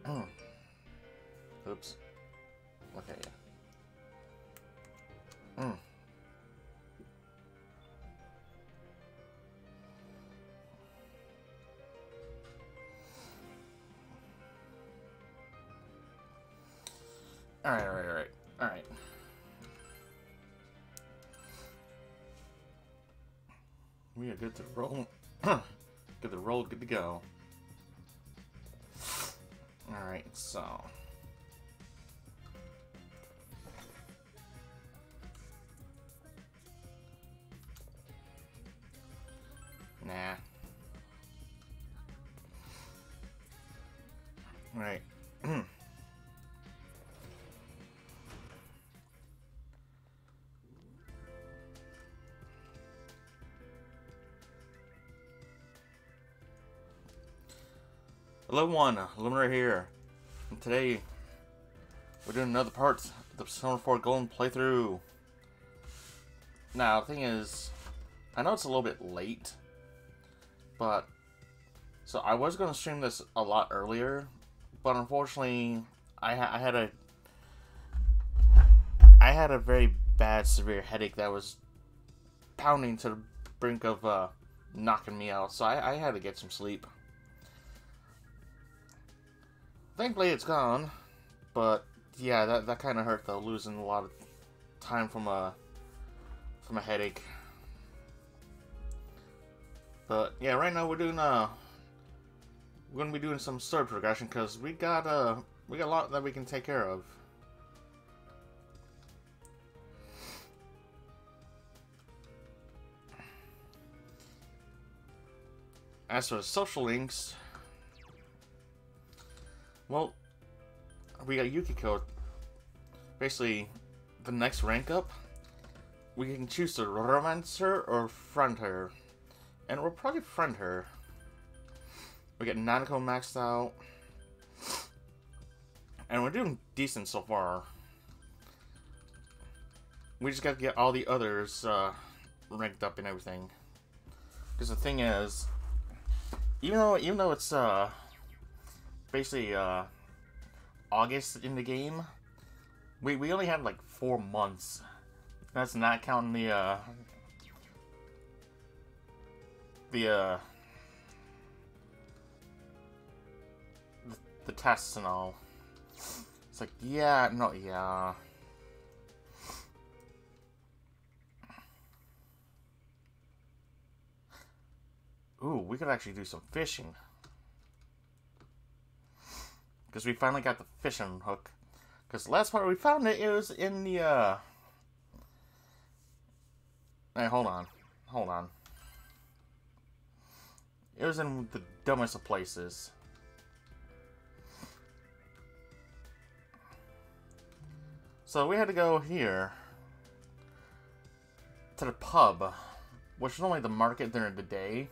Oops. Okay, yeah. Alright. We are good to roll. Good to roll, good to go. Alright, so. Nah. Alright. Hello, Luminar here, and today we're doing another part of the Persona 4 Golden playthrough. Now, the thing is, I know it's a little bit late, but so I was going to stream this a lot earlier, but unfortunately, I had a very bad, severe headache that was pounding to the brink of knocking me out, so I had to get some sleep. Thankfully, it's gone, but yeah, that kind of hurt though, losing a lot of time from a headache. But yeah, right now we're gonna be doing some story progression because we got a lot that we can take care of. As for the social links, well, we got Yukiko. Basically, the next rank up, we can choose to romance her or friend her. And we'll probably friend her. We get Nanako maxed out. And we're doing decent so far. We just gotta get all the others ranked up and everything. Because the thing is, even though it's basically August in the game, we only have like 4 months. That's not counting the tests and all. It's like, yeah, no, yeah. Ooh, we could actually do some fishing. Because we finally got the fishing hook. Because last part we found it was in the, Hey, hold on. It was in the dumbest of places. So we had to go here. To the pub. Which is only the market during the day.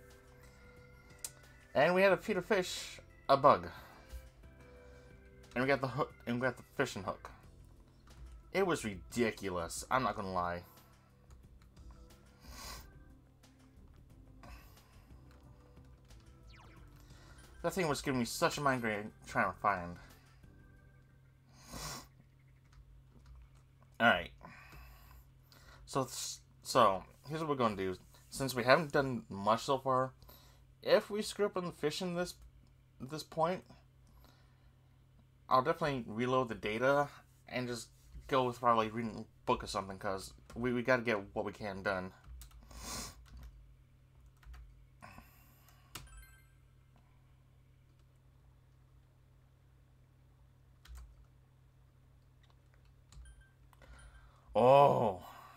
And we had to feed a fish a bug. And we got the hook, and we got the fishing hook. It was ridiculous. I'm not gonna lie. That thing was giving me such a migraine trying to find. Alright. So here's what we're gonna do. Since we haven't done much so far, if we screw up on the fishing this point, I'll definitely reload the data and just go with probably reading a book or something, because we gotta get what we can done. Oh.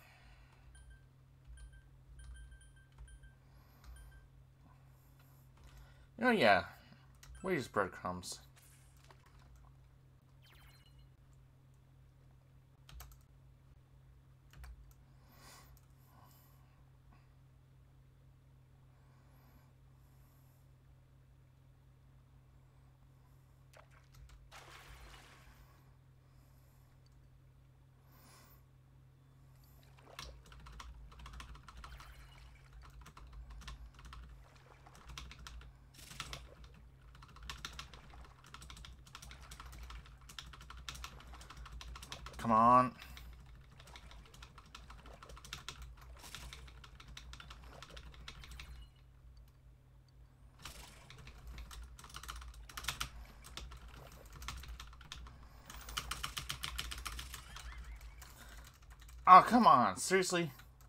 Oh yeah. Where's breadcrumbs? come on. Oh, come on. Seriously?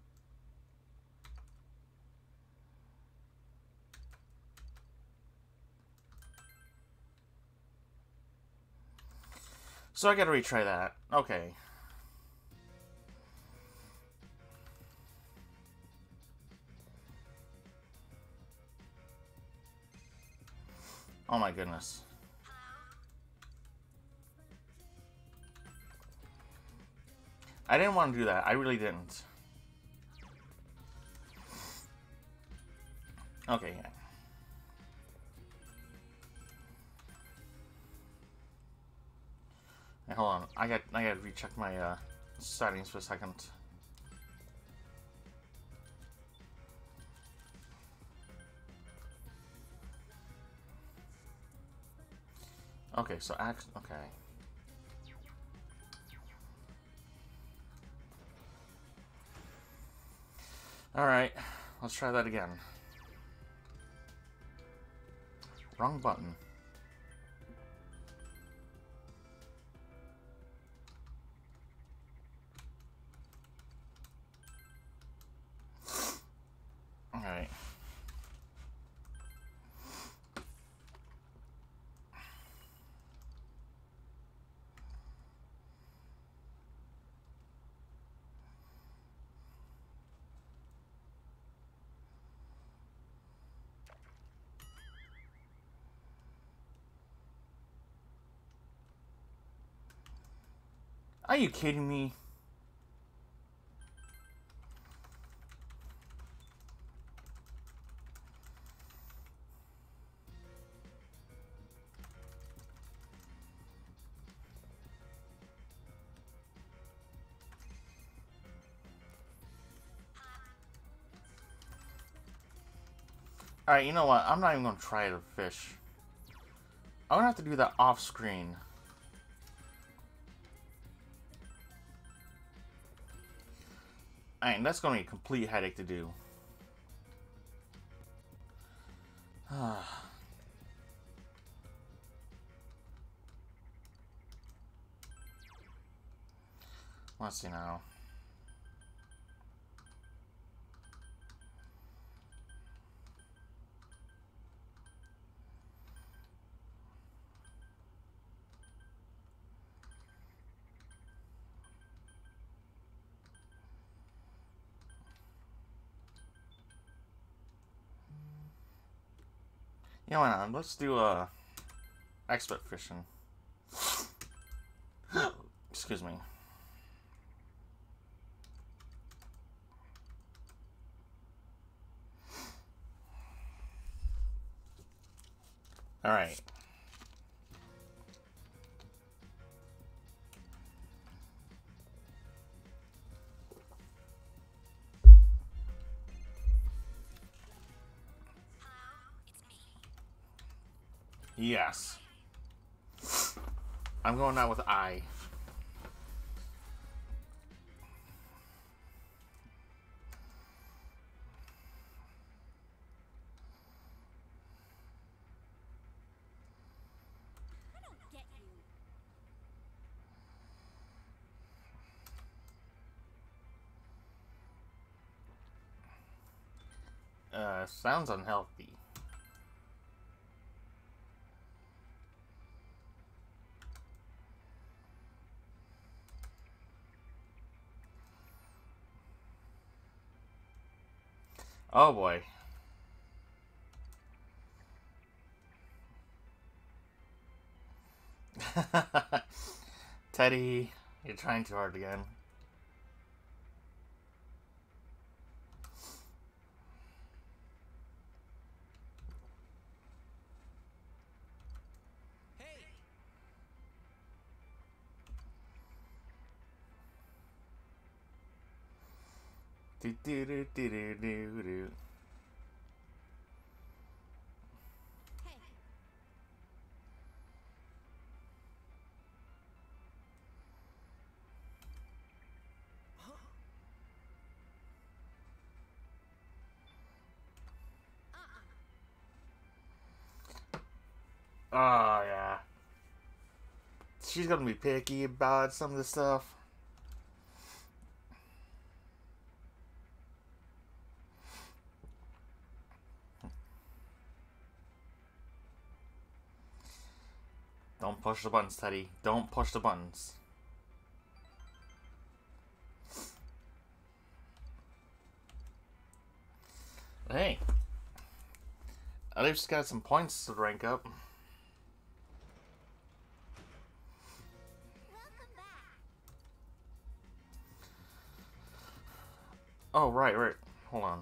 So I gotta retry that. Okay. Oh my goodness. I didn't want to do that. I really didn't. Okay, yeah. Hey, hold on. I gotta recheck my settings for a second. Okay, so okay. Alright, let's try that again. Wrong button. Alright. Are you kidding me? Alright, you know what? I'm not even gonna try to fish. I'm gonna have to do that off screen. Alright, that's gonna be a complete headache to do. Let's see now. You know what? Let's do expert fishing. Excuse me. Alright. Yes. I'm going out with I. Sounds unhealthy. Oh boy. Teddy, you're trying too hard again. Do do do do do do do. Oh, yeah. She's gonna be picky about some of this stuff. Don't push the buttons, Teddy. Don't push the buttons. Hey. At least got some points to rank up. Oh, right. Hold on.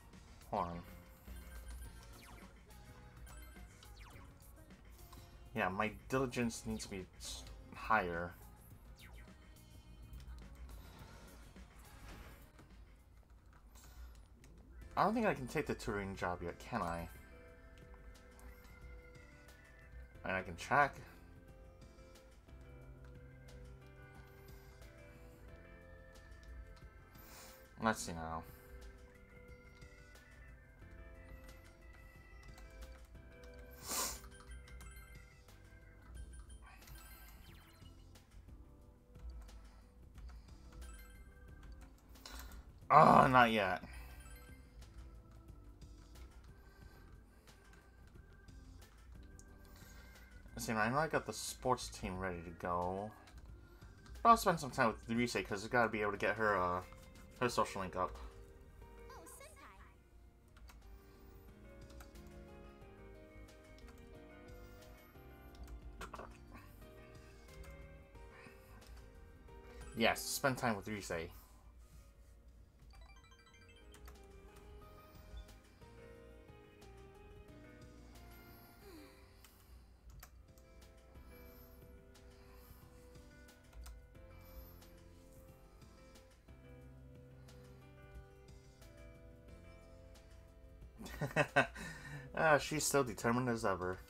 Yeah, my diligence needs to be higher. I don't think I can take the tutoring job yet, can I? And I can check. Let's see now. Oh, not yet. See, I know I got the sports team ready to go. But I'll spend some time with Rise because I gotta be able to get her her social link up. Yes, spend time with Rise. She's still determined as ever.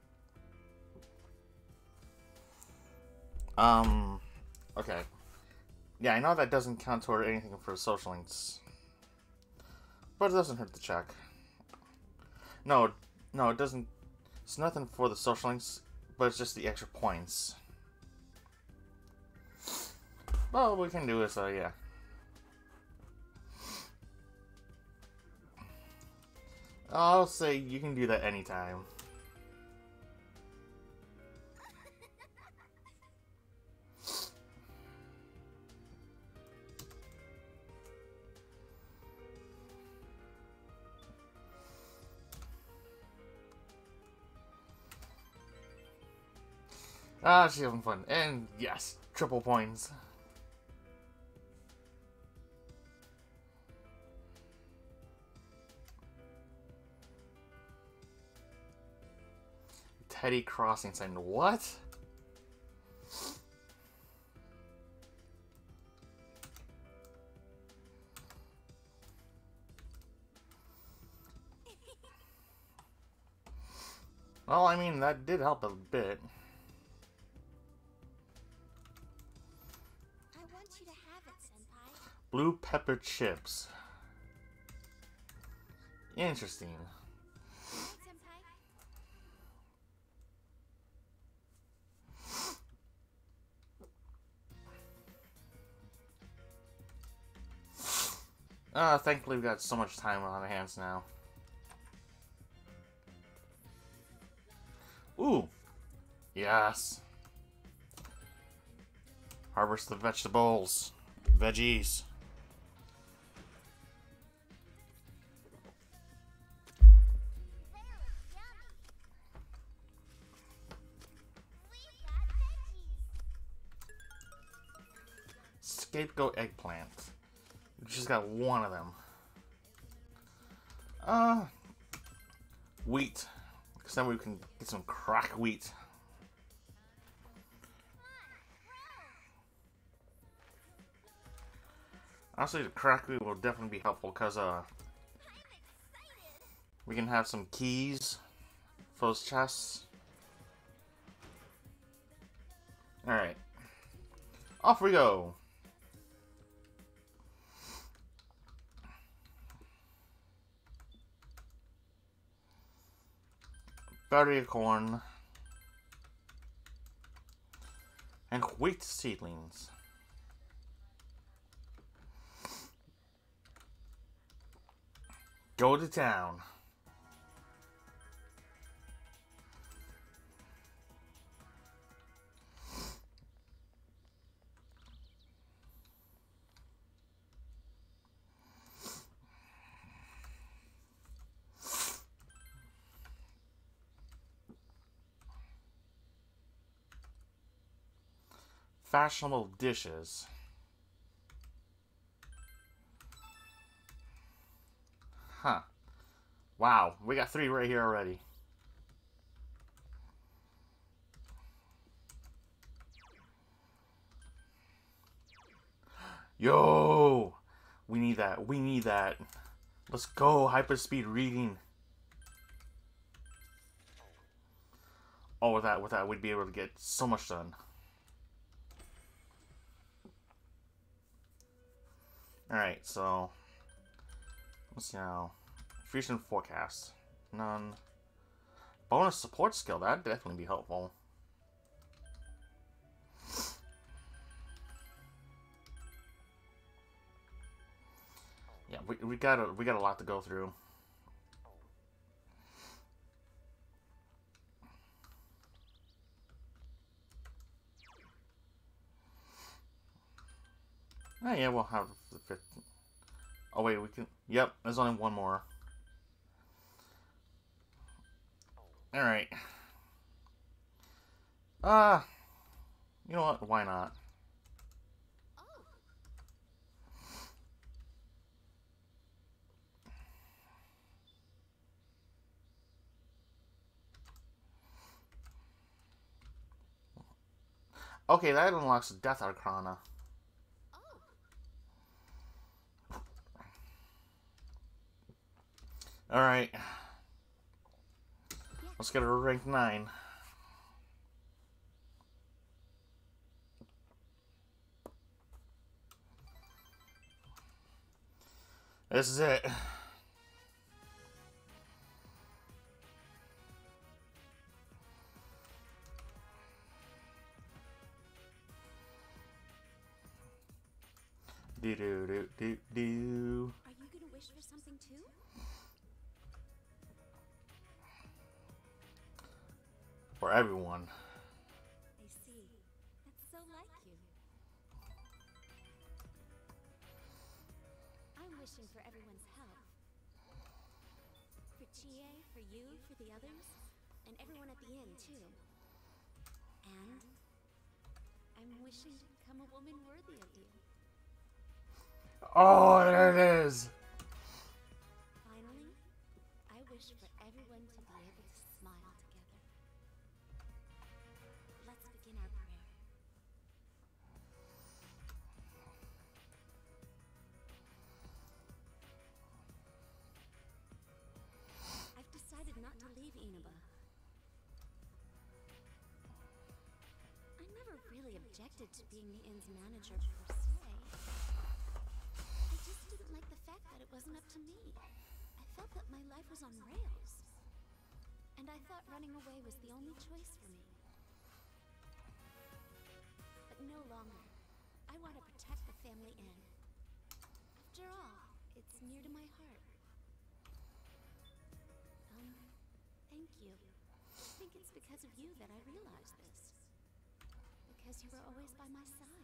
Okay. Yeah, I know that doesn't count toward anything for social links. But it doesn't hurt to check. No, it doesn't. It's nothing for the social links, but it's just the extra points. Well, we can do it, so yeah. I'll say you can do that anytime. She's having fun. And yes, triple points. Teddy Crossing saying what? Well, I mean, that did help a bit. I want you to have it, Senpai. Blue pepper chips. Interesting. Right, Senpai? Thankfully we got so much time on our hands now. Ooh. Yes. Harvest the vegetables. Veggies. Scapegoat eggplant. We just got one of them. Wheat. Because then we can get some crack wheat. Honestly, the crack wheat will definitely be helpful because we can have some keys for those chests. Alright. Off we go. Battery of corn. and wheat seedlings. Go to town. Fashionable dishes. Huh. Wow, we got 3 right here already. Yo! We need that. We need that. Let's go. Hyperspeed reading. Oh, with that, we'd be able to get so much done. Alright, so let's see now. Fusion forecast. None. Bonus support skill, that'd definitely be helpful. Yeah, we got a lot to go through. Oh yeah, we'll have the 5th. Oh wait, we can. Yep, there's only one more. All right. You know what? Why not? Okay, that unlocks the Death Arcana. Alright. Let's get her to rank 9. This is it. Do do do do do. Are you gonna wish for something too? For everyone. I see. That's so like you. I'm wishing for everyone's health. For Chie, for you, for the others, and everyone at the inn too. And I'm wishing to become a woman worthy of you. Oh, there it is. Finally, I wish for everyone to be able to smile together. Let's begin our prayer. I've decided not to leave Inaba. I never really objected to being the inn's manager per se. I just didn't like the fact that it wasn't up to me. I felt that my life was on rails. And I thought running away was the only choice for me. But no longer. I want to protect the family inn. After all, it's near to my heart. Thank you. I think it's because of you that I realized this. Because you were always by my side.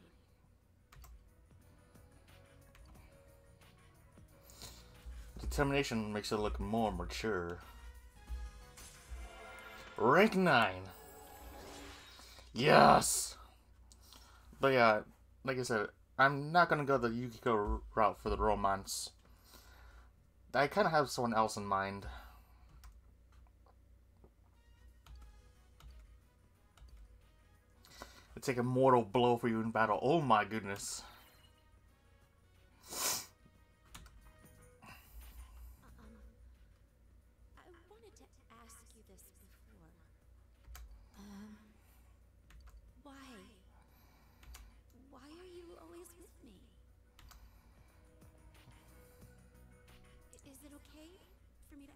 Determination makes it look more mature. Rank 9. Yes! But yeah, like I said, I'm not gonna go the Yukiko route for the romance. I kind of have someone else in mind. To take a mortal blow for you in battle. Oh my goodness. I wanted to ask you this before. Why are you always with me? Is it okay for me to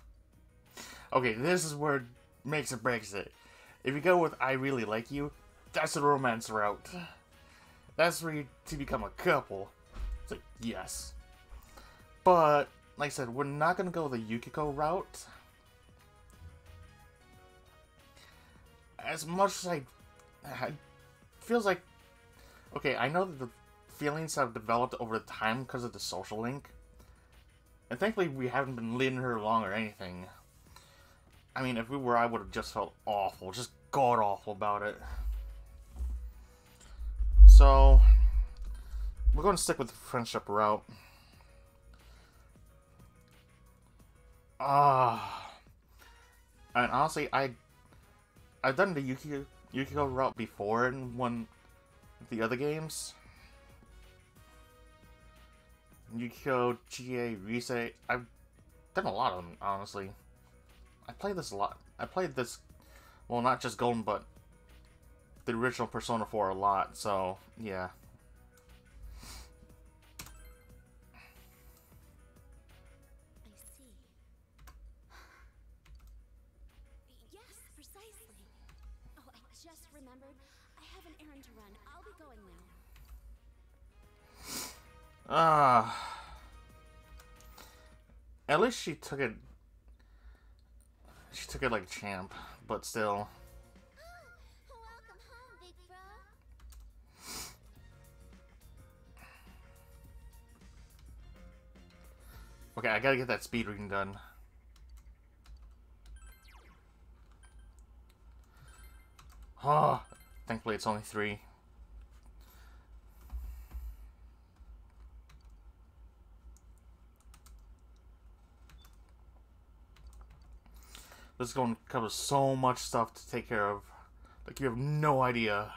ask? Okay, this is where it makes or breaks it. If you go with I really like you, that's the romance route. That's where you to become a couple. It's like, yes. But, like I said, we're not going to go the Yukiko route. As much as I feels like, okay, I know that the feelings have developed over time because of the social link. And thankfully we haven't been leading her along or anything. I mean, if we were, I would have just felt awful, just god-awful about it. So, we're going to stick with the friendship route. And honestly, I've done the Yukiko route before in one of the other games. Yukiko, GA, Rise. I've done a lot of them, honestly. I played this a lot. I played this, well, not just Golden, but the original Persona 4 a lot, so, yeah. I see. Yes, precisely. Oh, I just remembered. I have an errand to run. I'll be going now. At least she took it. She took it like a champ, but still. Welcome home, big bro. Okay, I gotta get that speed reading done. Oh, thankfully it's only 3. This is going to cover so much stuff to take care of. Like, you have no idea.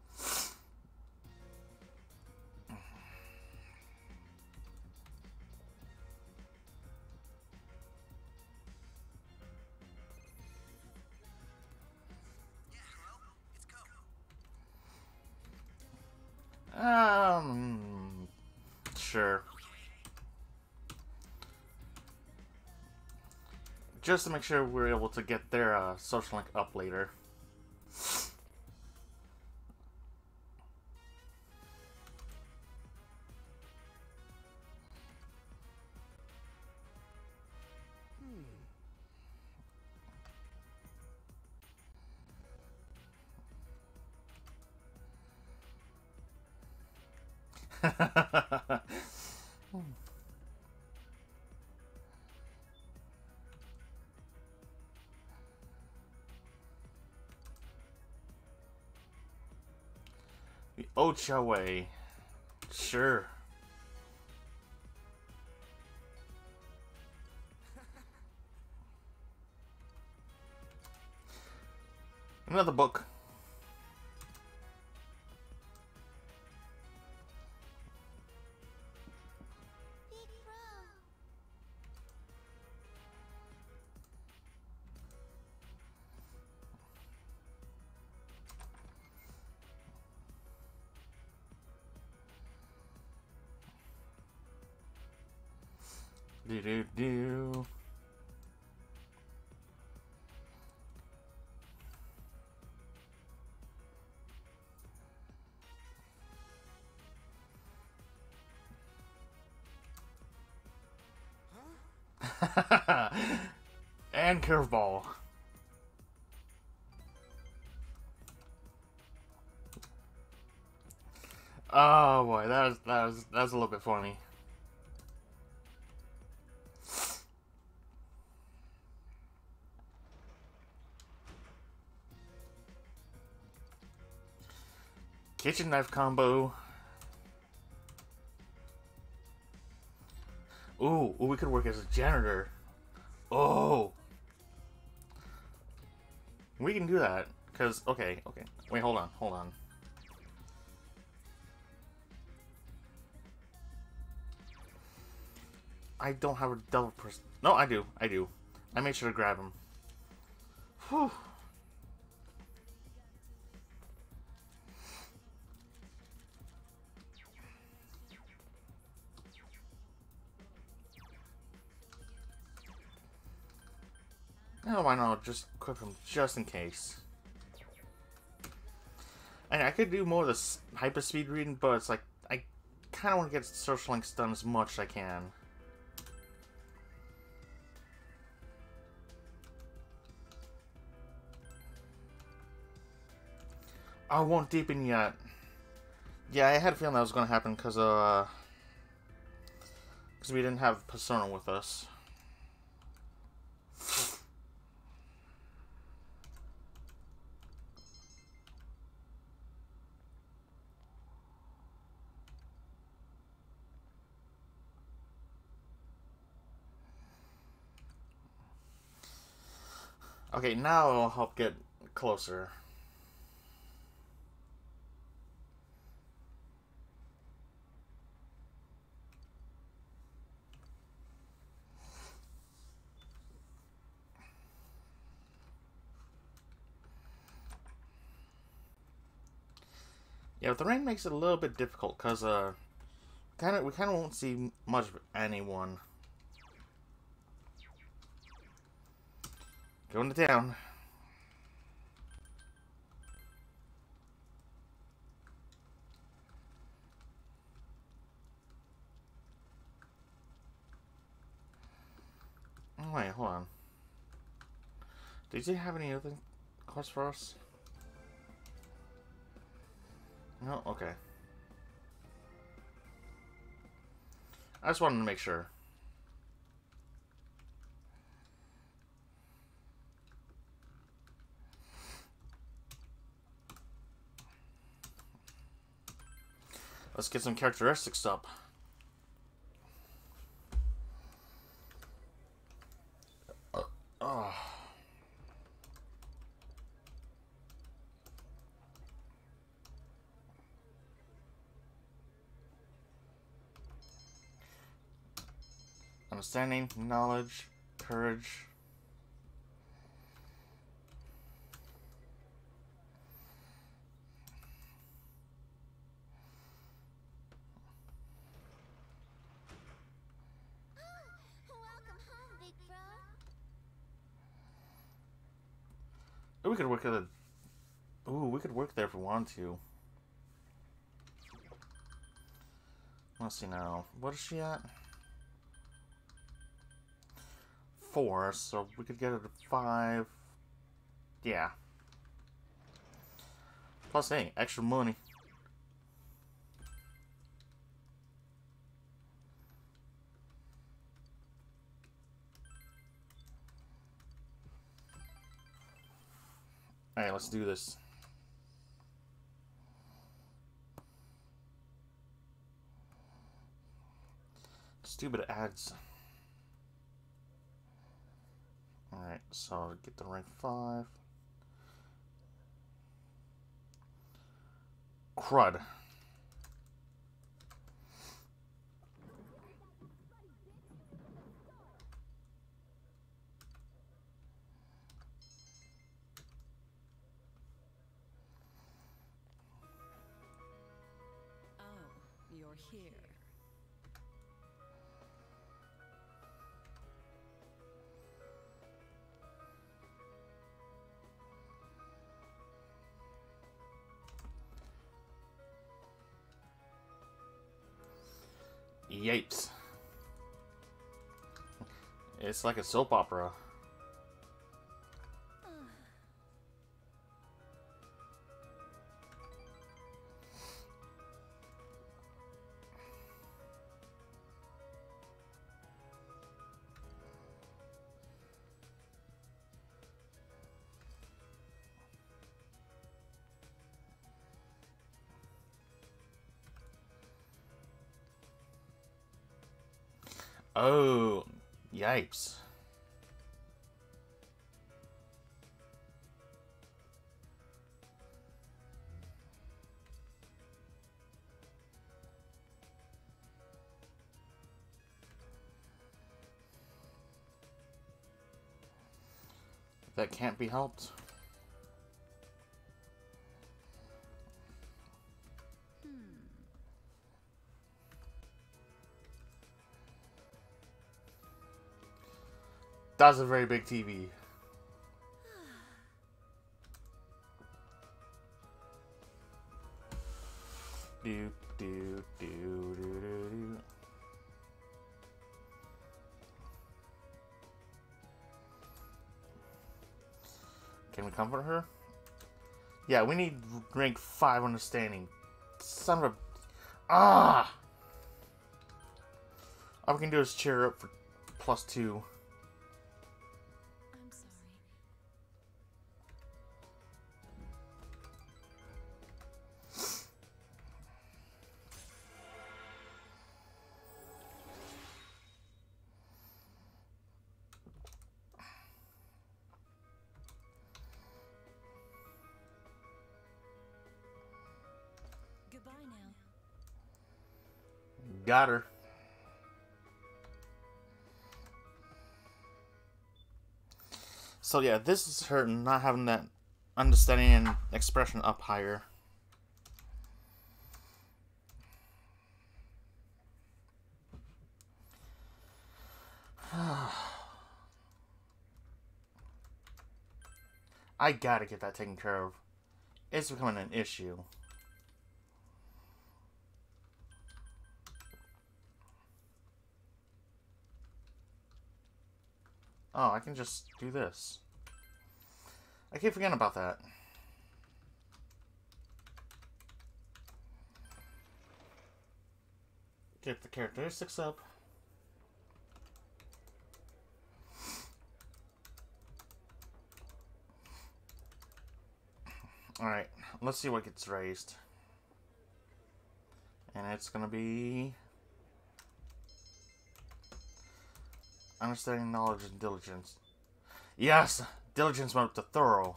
Sure. Just to make sure we're able to get their social link up later. The Ocha way. Sure. Another book. Big bro. Do do do. And curveball. Oh boy, that was a little bit funny. Kitchen knife combo. Ooh, we could work as a janitor. Oh. We can do that. Because, okay. Wait, hold on. I don't have a double person. No, I do. I made sure to grab him. Whew. Oh, why not? Just equip him just in case. And I could do more of this hyper speed reading, but it's like I kind of want to get social links done as much as I can. I won't deepen yet. Yeah, I had a feeling that was going to happen because we didn't have Persona with us. Okay, now it'll help get closer. Yeah, but the rain makes it a little bit difficult because we kind of won't see much of anyone. Going to town. Oh wait, hold on. Did you have any other quests for us? No? Okay. I just wanted to make sure. Let's get some characteristics up. Oh. Understanding, knowledge, courage. Welcome home, big bro. Oh, we could work at a... Ooh, we could work there if we wanted to. Let's see now. What is she at? 4, so we could get her to 5. Yeah. Plus, hey, extra money. Alright, let's do this. Stupid ads. Alright, so get the rank 5. Crud. Oh, you're here. Yipes. It's like a soap opera. Oh, yipes. That can't be helped. That's a very big TV. do, do, do, do, do. Can we comfort her? Yeah, we need rank 5 understanding. Son of a... Ah! All we can do is cheer her up for +2. I'm sorry. Goodbye now. Got her. So yeah, this is her not having that understanding and expression up higher. I gotta get that taken care of. It's becoming an issue. Oh, I can just do this. I keep forgetting about that. Get the characteristics up. Alright, let's see what gets raised. And it's gonna be... Understanding, knowledge, and diligence. Yes! Diligence went up to thorough.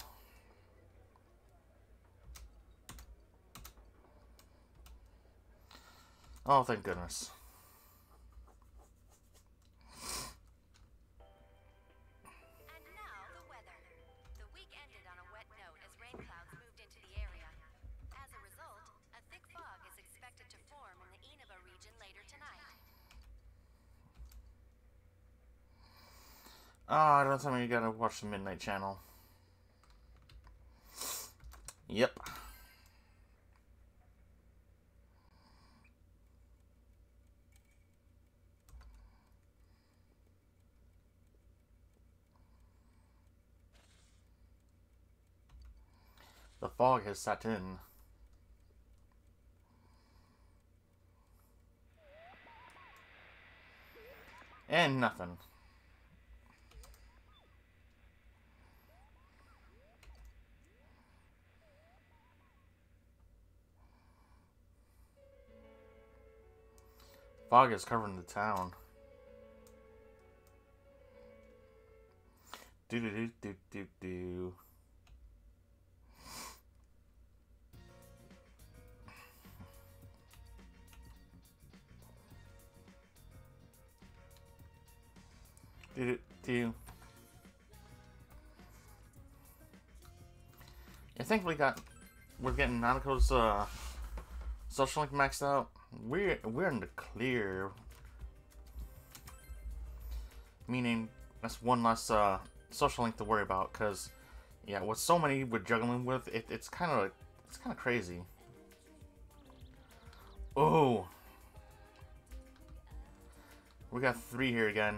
Oh, thank goodness. And now the weather. The week ended on a wet note as rain clouds moved into the area. As a result, a thick fog is expected to form in the Inaba region later tonight. Ah, don't tell me you gotta watch the Midnight Channel. Yep. The fog has set in. And nothing. Fog is covering the town. Do do do do do do. Do do do. I think we're getting Nanako's social link maxed out. We're in the clear. Meaning that's one less social link to worry about, cause yeah, with so many we're juggling with, it's kind of crazy. Oh, we got 3 here again.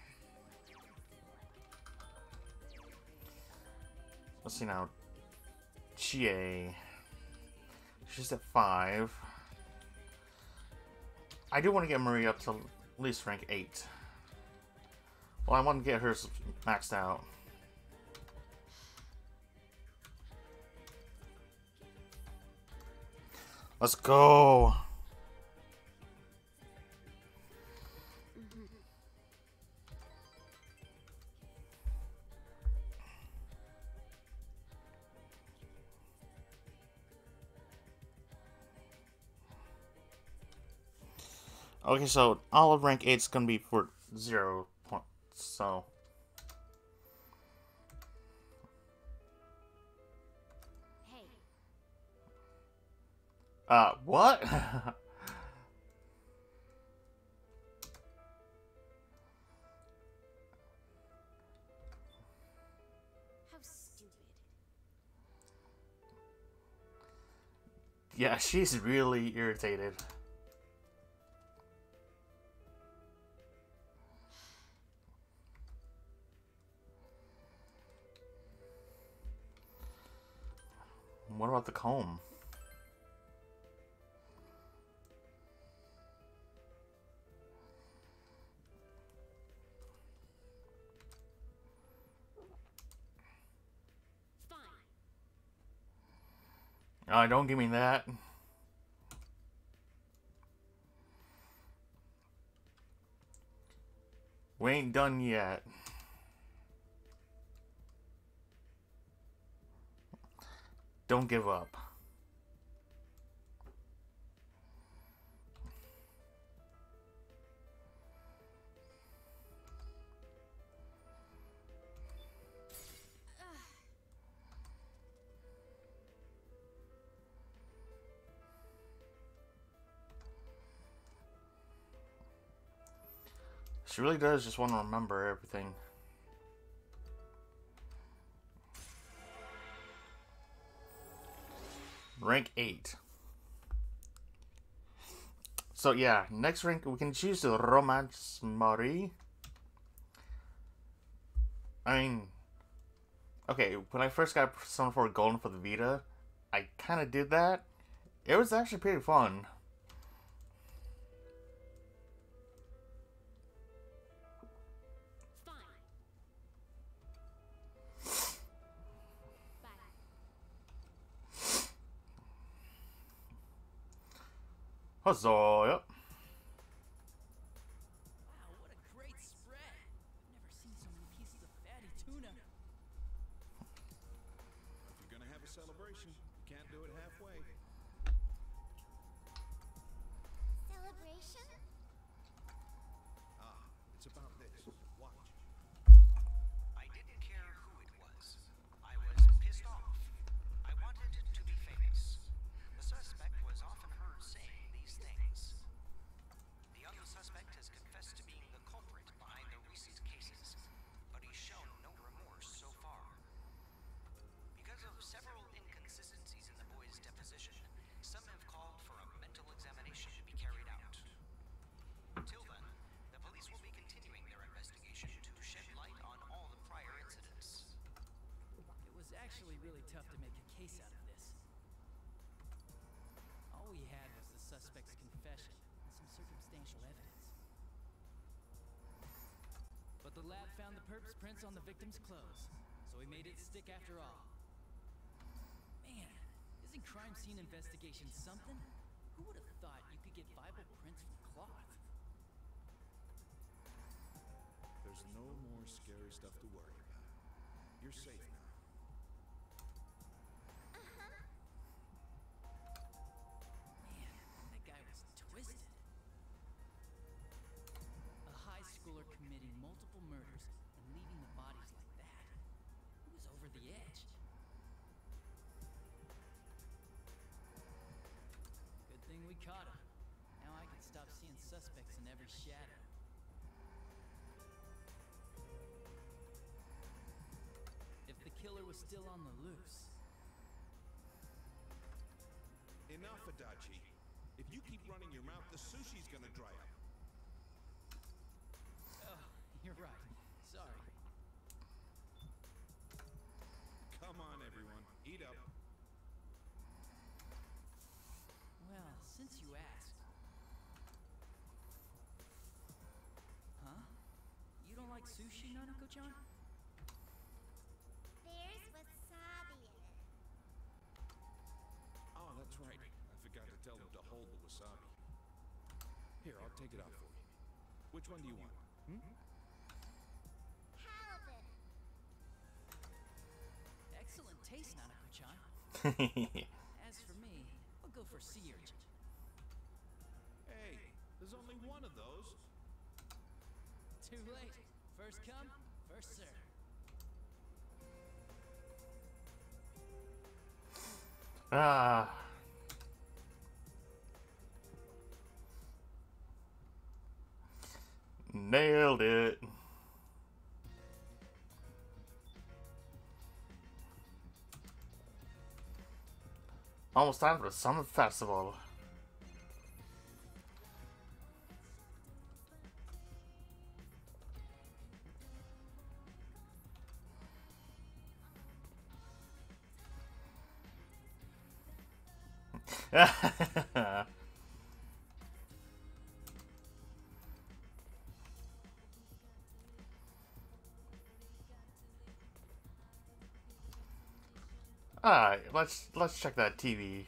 Let's see now. Chie. She's at 5. I do want to get Marie up to at least rank 8. Well, I want to get her maxed out. Let's go! Okay, so all of rank 8 is going to be for 0 points, so... Hey, What? how stupid. Yeah, she's really irritated. What about the comb? Fine. Oh, don't give me that. We ain't done yet. Don't give up. She really does just want to remember everything. Rank 8. So yeah, next rank we can choose the Romance Marie. I mean, okay, when I first got Persona 4 Golden for the Vita, I kind of did that. It was actually pretty fun. Huzzah! Wow, what a great spread! I've never seen so many pieces of fatty tuna. If you're gonna have a celebration, you can't do it halfway. Celebration? It's about this. Watch. I didn't care who it was. I was pissed off. I wanted to be famous. The suspect was often heard saying these things. The young suspect has confessed to being the culprit behind the recent cases, but he's shown no remorse so far. Because of several inconsistencies in the boy's deposition, some have called for a mental examination to be carried out. Until then, the police will be continuing their investigation to shed light on all the prior incidents. It was actually really tough to make a case out of this. All we had was the suspect's confession and some circumstantial evidence. But the lab found the perp's prints on the victim's clothes, so we made it stick after all. Man, isn't crime scene investigation something? Who would have thought you could get viable prints from cloth? There's no more scary stuff to worry about. You're safe now. Man, that guy was twisted. A high schooler committing multiple murders and leaving the bodies like that. He was over the edge. Good thing we caught him. Now I can stop seeing suspects in every shadow. If the killer was still on the loose. Enough, Adachi. If you keep running your mouth, the sushi's gonna dry up. Oh, you're right. Sorry. Come on, everyone. Eat up. Well, since you asked. Huh? You don't like sushi, Nanako-chan? There's wasabi in it. Oh, that's right. I forgot to tell them to hold the wasabi. Here, I'll take it out for you. Which one do you want? Halibut. Excellent taste, Nanako-chan. As for me, I'll go for sea urchin. Hey, there's only one of those. Too late. First come, first serve. Ah. Nailed it. Almost time for the summer festival. Alright, let's check that TV.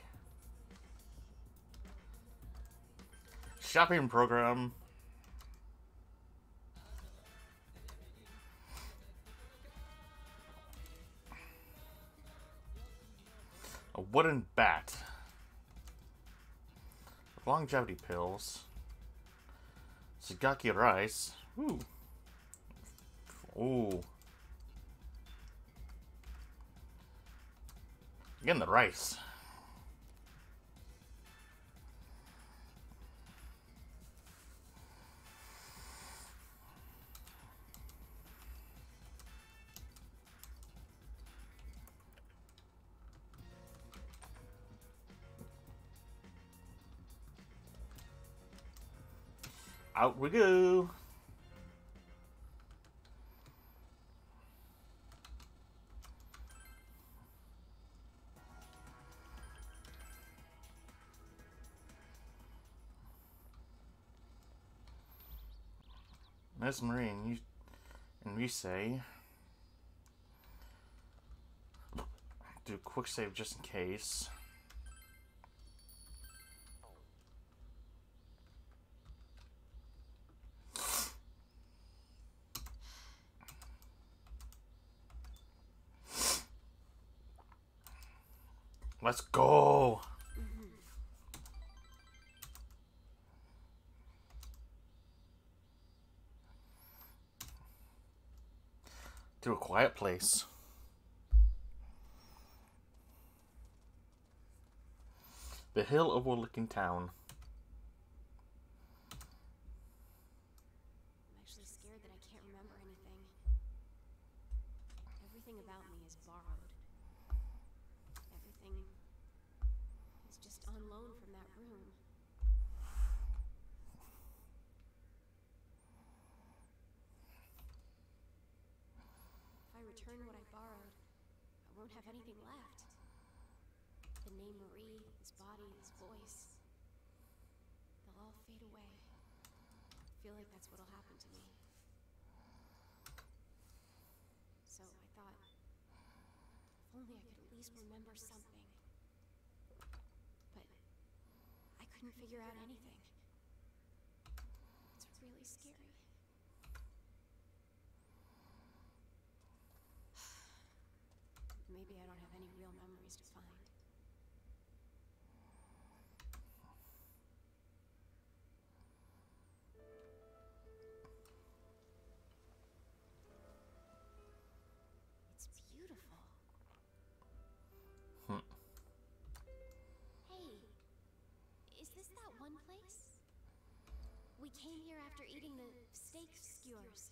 Shopping program. A wooden bat. Longevity pills. Sagaki rice. Ooh. Ooh. Again, the rice. Out we go. Miss Marine, you say do a quick save just in case. Let's go. To a quiet place. The hill overlooking town. I'm actually scared that I can't remember anything. Everything about me is borrowed. Everything is just on loan from that room. If I return what I borrowed, I won't have anything left. The name Marie, his body, his voice, they'll all fade away. I feel like that's what'll happen to me. So I thought, if only I could at least remember something. But I couldn't figure out anything. It's really scary. Maybe I don't have any real memories to find. It's beautiful. Hey, is this that one place? We came here after eating the steak skewers.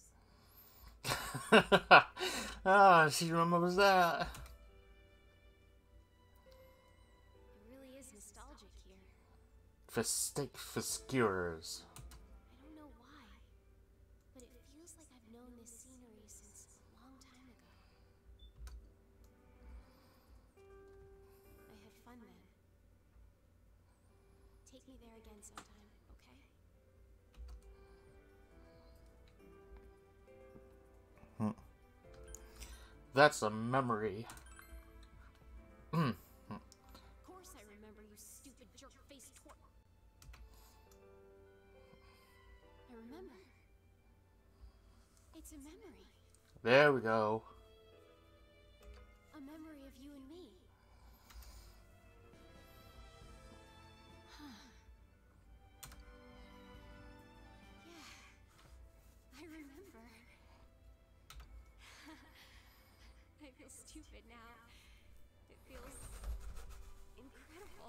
Ah, she remembers that. It really is nostalgic here. For steak for skewers. I don't know why, but it feels like I've known this scenery since a long time ago. I had fun then. Take me there again sometime, okay? That's a memory. Of course I remember, you stupid jerk-faced twerp. I remember. It's a memory. There we go. A memory of you and me. Huh. Yeah. I remember. I feel stupid now. It feels incredible.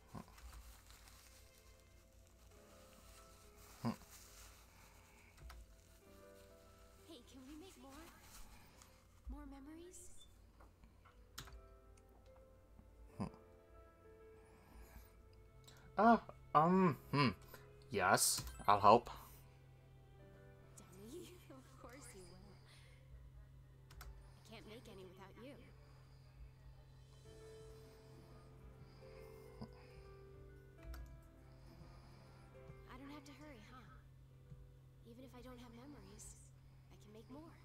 Hey, can we make more? More memories? Yes, I'll help. Dummy. Of course you will. I can't make any without you. I don't have to hurry, huh? Even if I don't have memories, I can make more.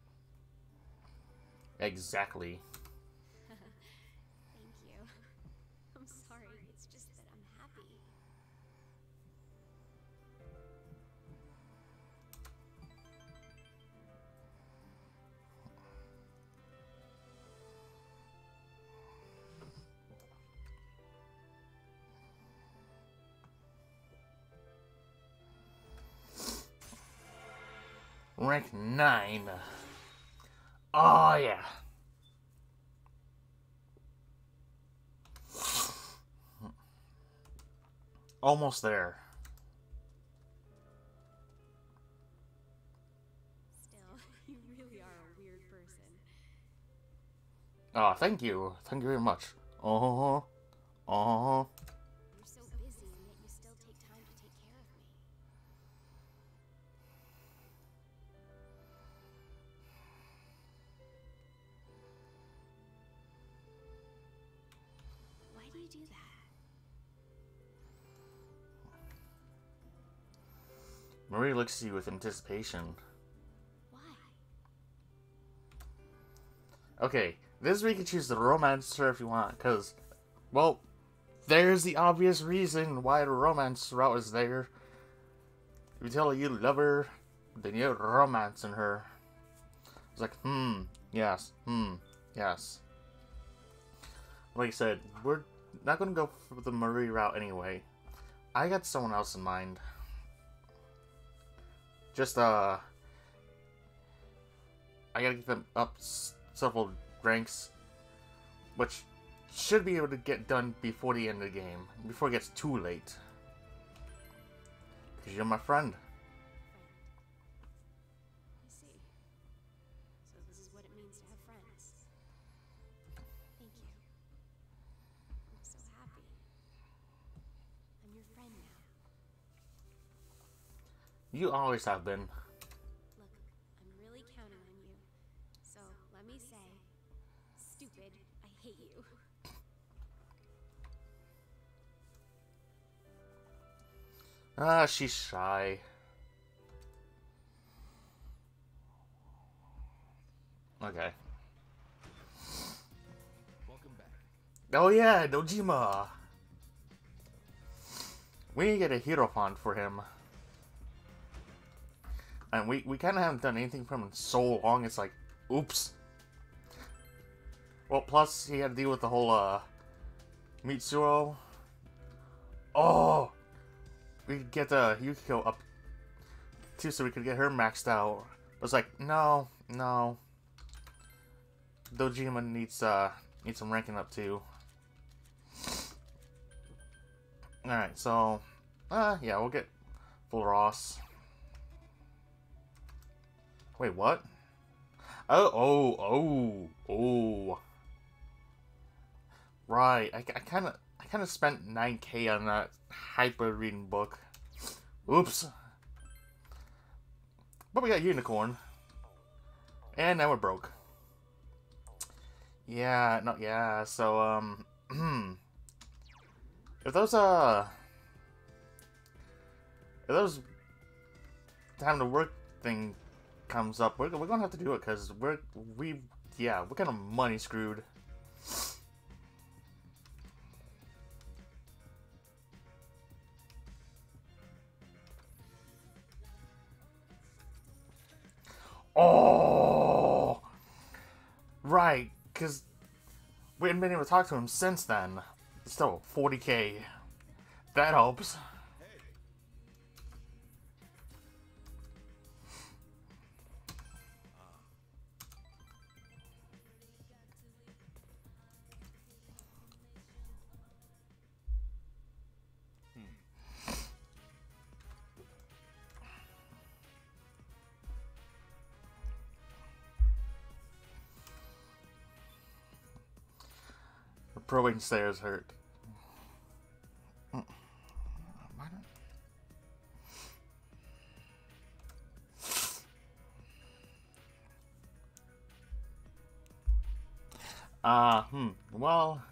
Exactly. Thank you. I'm sorry, it's just that I'm happy. Rank 9. Oh, yeah. Almost there. Still, you really are a weird person. Oh, thank you. Thank you very much. Uh-huh. Uh-huh. You're so busy, and yet you still take time to take care of me. Why do you do that? Marie looks at you with anticipation. Why? Okay, this week you can choose the romancer if you want, because, well, there's the obvious reason why the romance route is there. If you tell her you love her, then you're romancing her. It's like, yes, yes. Like I said, we're not going to go for the Marie route anyway. I got someone else in mind. Just, I gotta get them up several ranks, which should be able to get done before the end of the game, before it gets too late. Because you're my friend. I see. So this is what it means to have friends. Thank you. I'm so happy. I'm your friend now. You always have been. Look, I'm really counting on you. So let me say, stupid, I hate you. Ah, she's shy. Okay. Welcome back. Oh yeah, Dojima! We need to get a hero font for him. And we kind of haven't done anything from him in so long, it's like, oops. Well, plus he had to deal with the whole, Mitsuo. Oh! We could get Yukiko up, too, so we could get her maxed out. It was like, no. Dojima needs some ranking up, too. Alright, so, yeah, we'll get full Ross. Wait, what? Oh. Right, I kind of spent 9K on that hyper reading book. Oops. But we got Unicorn. And now we're broke. Yeah, so, if those time to work thing comes up, we're gonna have to do it, because we're kind of money screwed. Oh, right, because we haven't been able to talk to him since then. Still 40K. That helps. The probing stairs hurt. Why not? Well.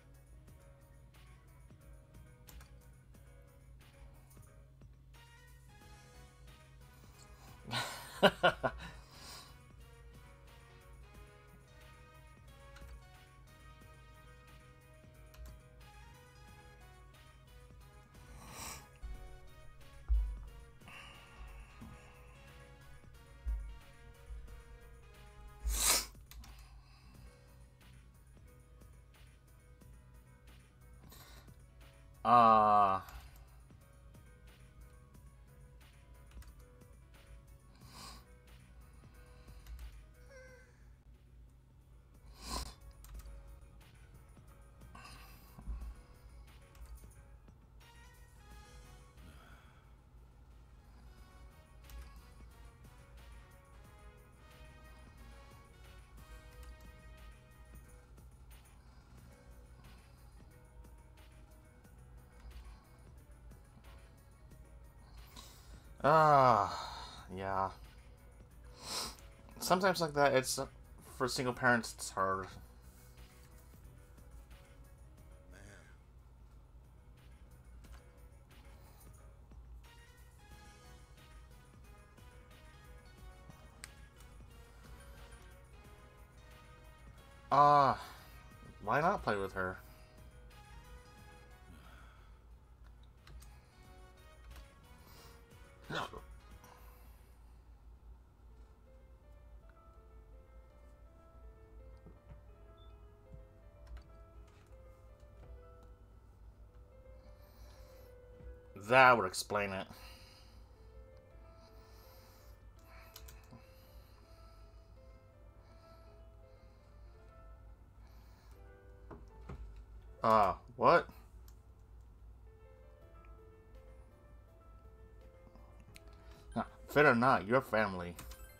Uh, yeah. Sometimes like that, it's for single parents. It's hard. Uh, why not play with her? That would explain it. What? Fit or not, your family.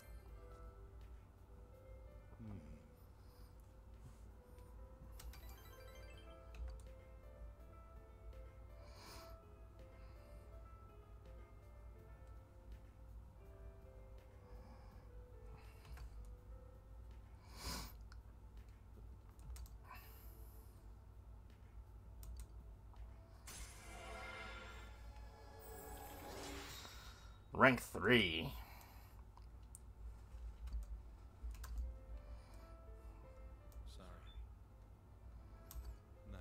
Rank 3. Sorry. Night.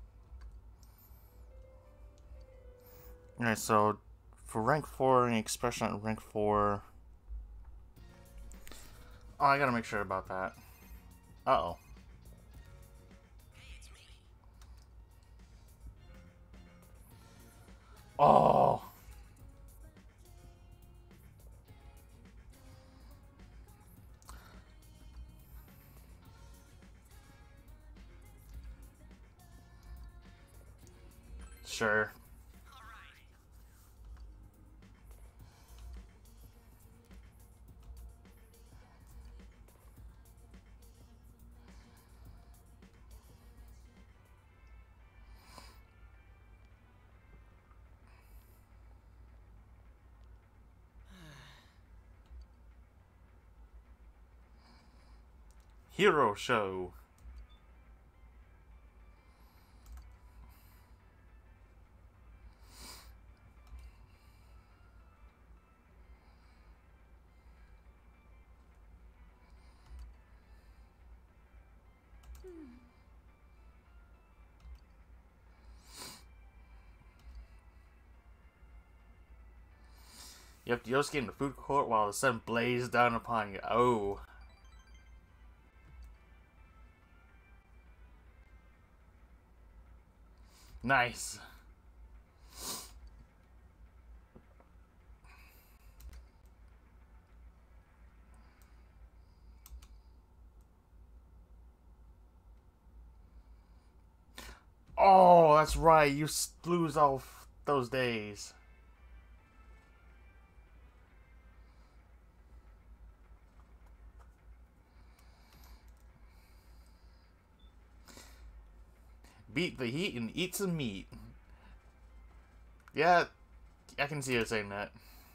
Alright, so for rank 4, any expression at rank 4. Oh, I gotta make sure about that. Uh-oh. Oh! Sure. Hero Show. Yep, Yosuke in the food court while the sun blazed down upon you. Oh. Nice. Oh, that's right. You lose all those days. Beat the heat and eat some meat. Yeah, I can see her saying that.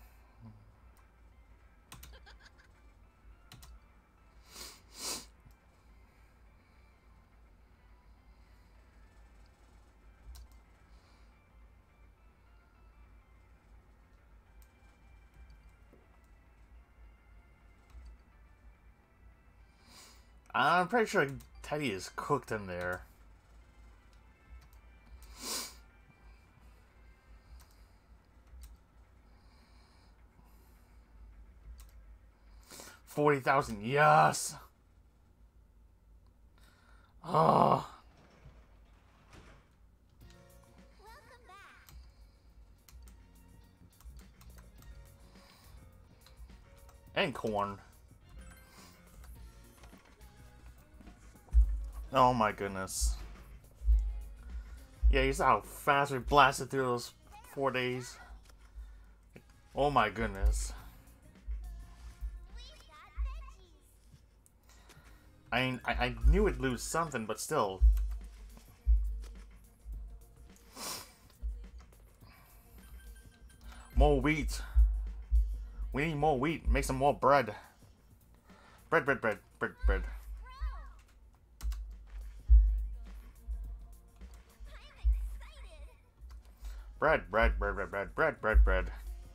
I'm pretty sure Teddy is cooked in there. $40,000, yes. Oh. Welcome back. And corn. Oh my goodness. Yeah, you saw how fast we blasted through those 4 days. Oh my goodness. We've got veggies. I mean, I knew we'd lose something, but still. More wheat. We need more wheat. Make some more bread. Bread. Bro, I'm excited. Bread.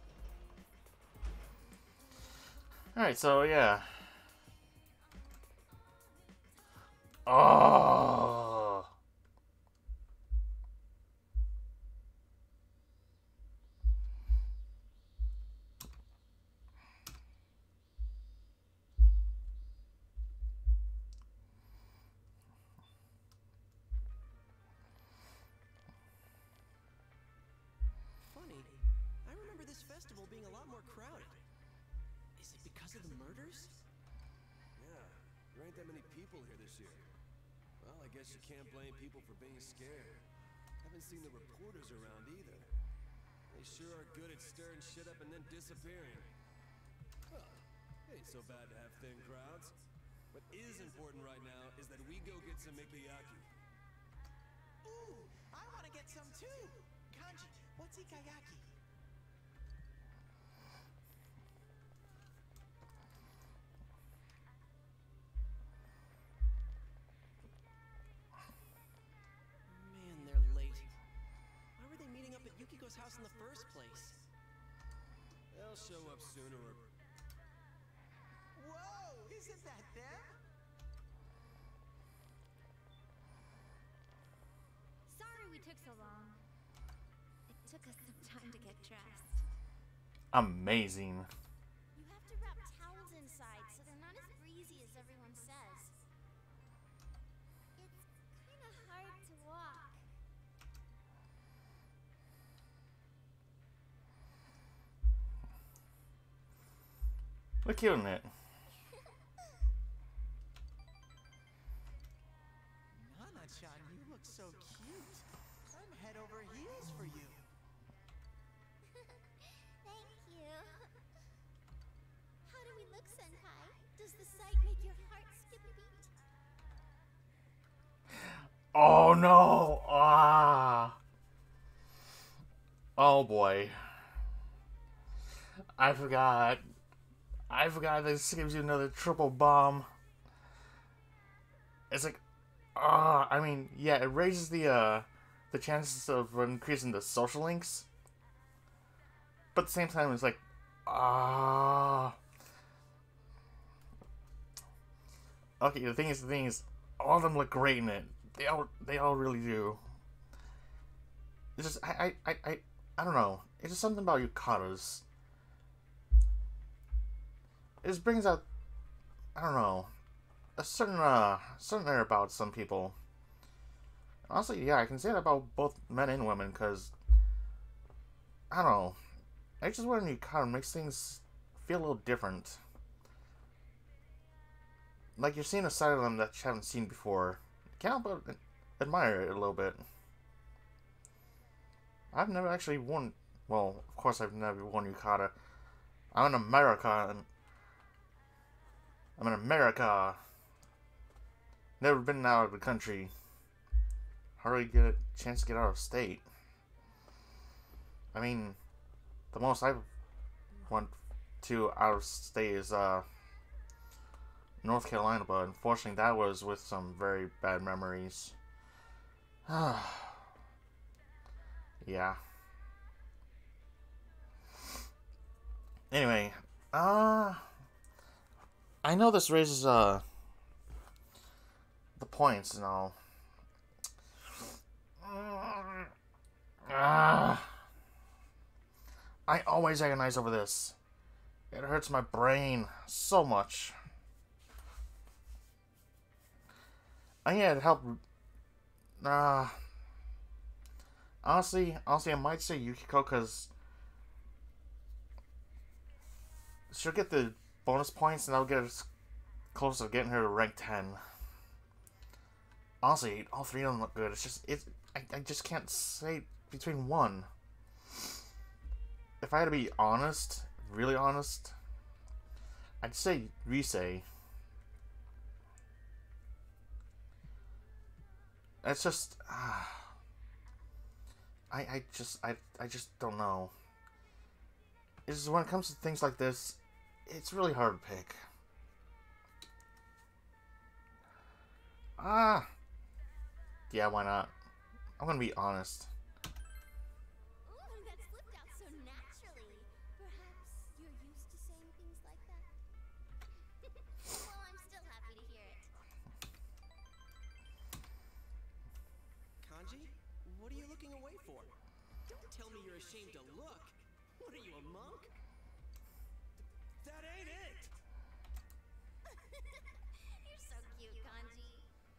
Alright, so yeah. Oh. Funny, I remember this festival being a lot more crowded. Is it because of the murders? Yeah, there ain't that many people here this year. Well, I guess you can't blame people for being scared. Haven't seen the reporters around either. They sure are good at stirring shit up and then disappearing. Well, ain't so bad to have thin crowds. What is important right now is that we go get some ikayaki. Ooh, I want to get some too. Kanji, what's ikayaki? Man, they're late. Why were they meeting up at Yukiko's house in the first place? They'll show up sooner or... Whoa, isn't that them? Sorry we took so long. It took us some time to get dressed. Amazing. You have to wrap towels inside so they're not as breezy as everyone says. It's kind of hard to walk. Look cute in it. Nana-chan, you look so cute. I'm head over heels for you. Thank you. How do we look, Senpai? Does the sight make your heart skip a beat? Oh no! Ah! Oh boy. I forgot this gives you another triple bomb. It's like, I mean, yeah, it raises the chances of increasing the social links. But at the same time, it's like, Okay, the thing is, all of them look great in it. They all really do. It's just, I don't know. It's just something about Yukatas. It just brings out, I don't know, a certain air about some people. Honestly, yeah, I can say that about both men and women, because, I don't know, I just wearing Yukata makes things feel a little different. Like you're seeing a side of them that you haven't seen before. You can't help but admire it a little bit. I've never actually worn, well, of course I've never worn Yukata. I'm in America. Never been out of the country. Hardly get a chance to get out of state. I mean, The most I went to out of state is North Carolina, but unfortunately that was with some very bad memories. Yeah. Anyway, I know this raises the points and all. I always agonize over this. It hurts my brain so much. I need to help. Honestly, I might say Yukiko because she'll get the bonus points and I'll get us close to getting her to rank 10. Honestly, all three of them look good. I just can't say between one. If I had to be honest, really honest, I'd say Rise. It's just, I just don't know. It's just when it comes to things like this, it's really hard to pick. Yeah, why not? I'm gonna be honest. Ooh, that slipped out so naturally. Perhaps you're used to saying things like that? Well, I'm still happy to hear it. Kanji, what are you looking away for? Don't tell me you're ashamed to look. What are you, a monk? That ain't it! You're so cute, Kanji.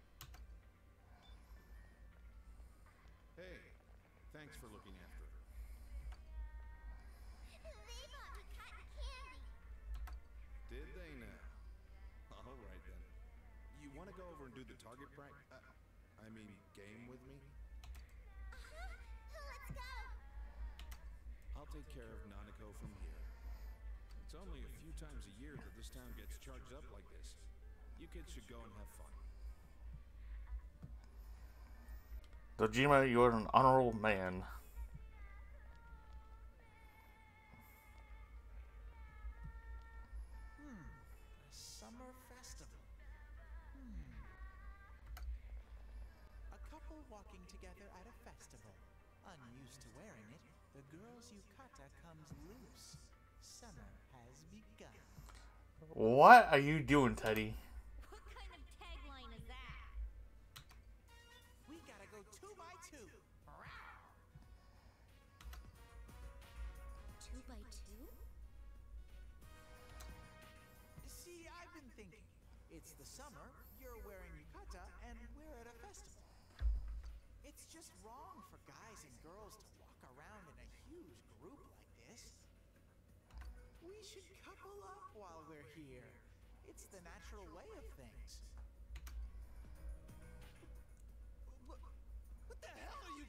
Hey, thanks for looking after her. They bought me cotton candy. Did they now? All right then. You want to go over and do the target game with me? Let's go. I'll take care of Nanako from here. It's only a few times a year that this town gets charged up like this. You kids should go and have fun. Dojima, you're an honorable man. A summer festival. A couple walking together at a festival. Unused to wearing it, the girl's yukata comes loose. Summer has begun. What are you doing, Teddy? What kind of tagline is that? We gotta go 2 by 2. 2 by 2? See, I've been thinking. It's the summer, you're wearing yukata, and we're at a festival. It's just wrong for guys and girls to walk around in a huge group like this. We should couple up while we're here. It's the natural way of things. What the hell are you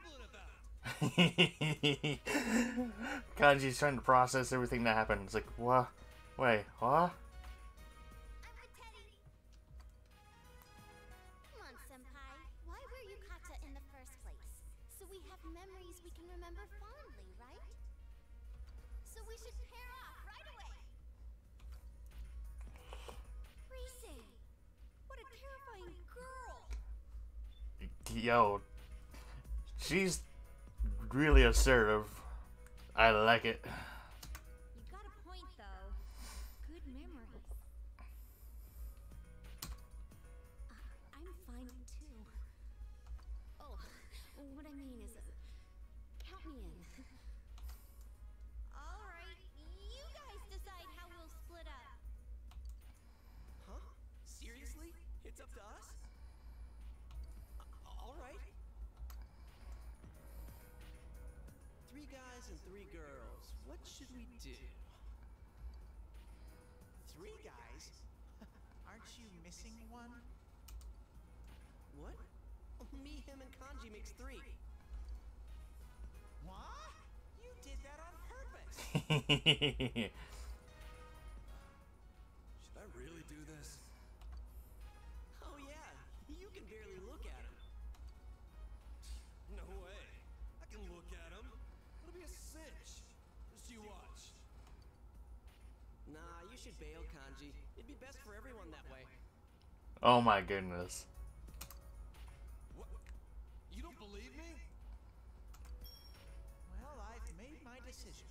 babbling about? Kanji's trying to process everything that happened. It's like, what? Wait, what? I'm with Teddy. Come on, Senpai. Why wear yukata in the first place? So we have memories we can remember fondly, right? So we should pair off right away. Rise, what a terrifying girl. Yo, she's really assertive. I like it. You got a point, though. Good memories. I'm fine, too. Oh, what I mean is, count me in. All right, you guys decide how we'll split up. Huh? Seriously? It's up to us? All right. 3 guys and 3 girls. What should we do? 3 guys? Aren't you missing one? What? Me, him, and Kanji makes 3. What? You did that on purpose. Should I really do this? Oh yeah, you can barely look at him. No way. I can look at him. It'll be a cinch. There's you watch. Nah, you should bail, Kanji. It'd be best for everyone that way. Oh my goodness. What? You don't believe me? Well, I've made my decision.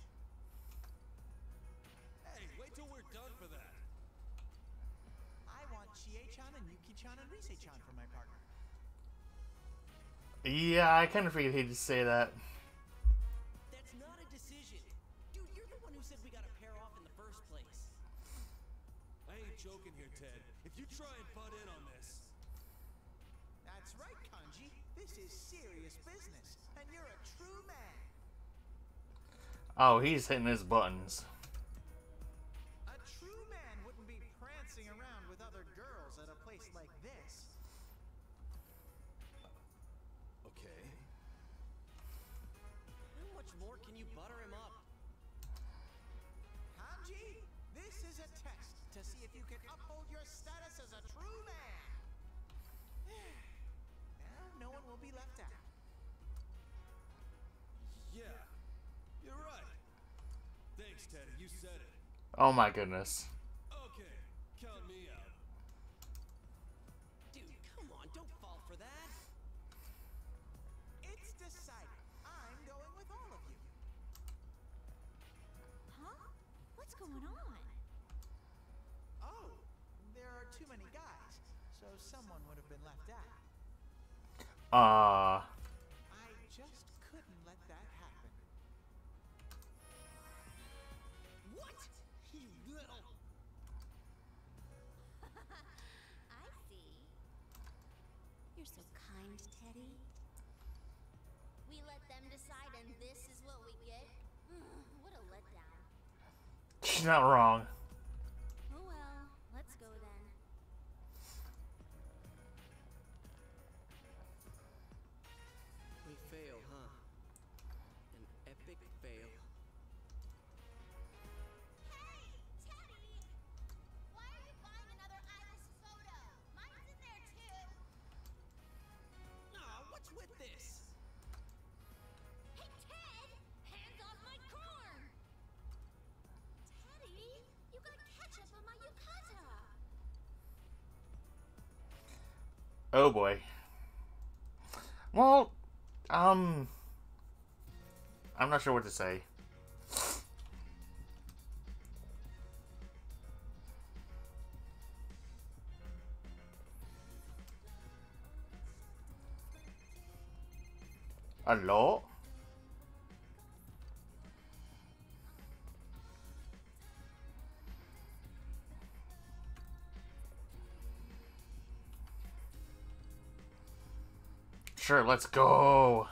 Hey, wait till we're done for that. I want Chie-chan and Yuki-chan and Rise-chan for my partner. Yeah, I kind of figured he'd just say that. That's not a decision. Dude, you're the one who said we gotta pair off in the first place. I ain't joking here, Ted. If you try and butt in on this... That's right, Kanji. This is serious business, and you're a true man. Oh, he's hitting his buttons. A true man wouldn't be prancing around with other girls at a place like this. Okay. How much more can you butter him up? Kanji, this is a test to see if you can uphold your status as a true man. Now, no one will be left out. Yeah, you're right. Thanks, Teddy. You said it. Oh my goodness. Okay, count me out. Dude, come on, don't fall for that. It's decided. I'm going with all of you. Huh? What's going on? Oh, there are too many guys, so someone would have been left out. I just couldn't let that happen. What? You little... I see. You're so kind, Teddy. We let them decide and this is what we get? What a letdown. She's not wrong. Oh well, let's go then. We fail, huh? An epic fail. Hey, Teddy! Why are you buying another Iris photo? Mine's in there too. Aw, what's with this? Hey, Ted! Hands off my corn! Teddy, you got ketchup on my yukata. Oh boy. Well, I'm not sure what to say. Hello? Sure, let's go.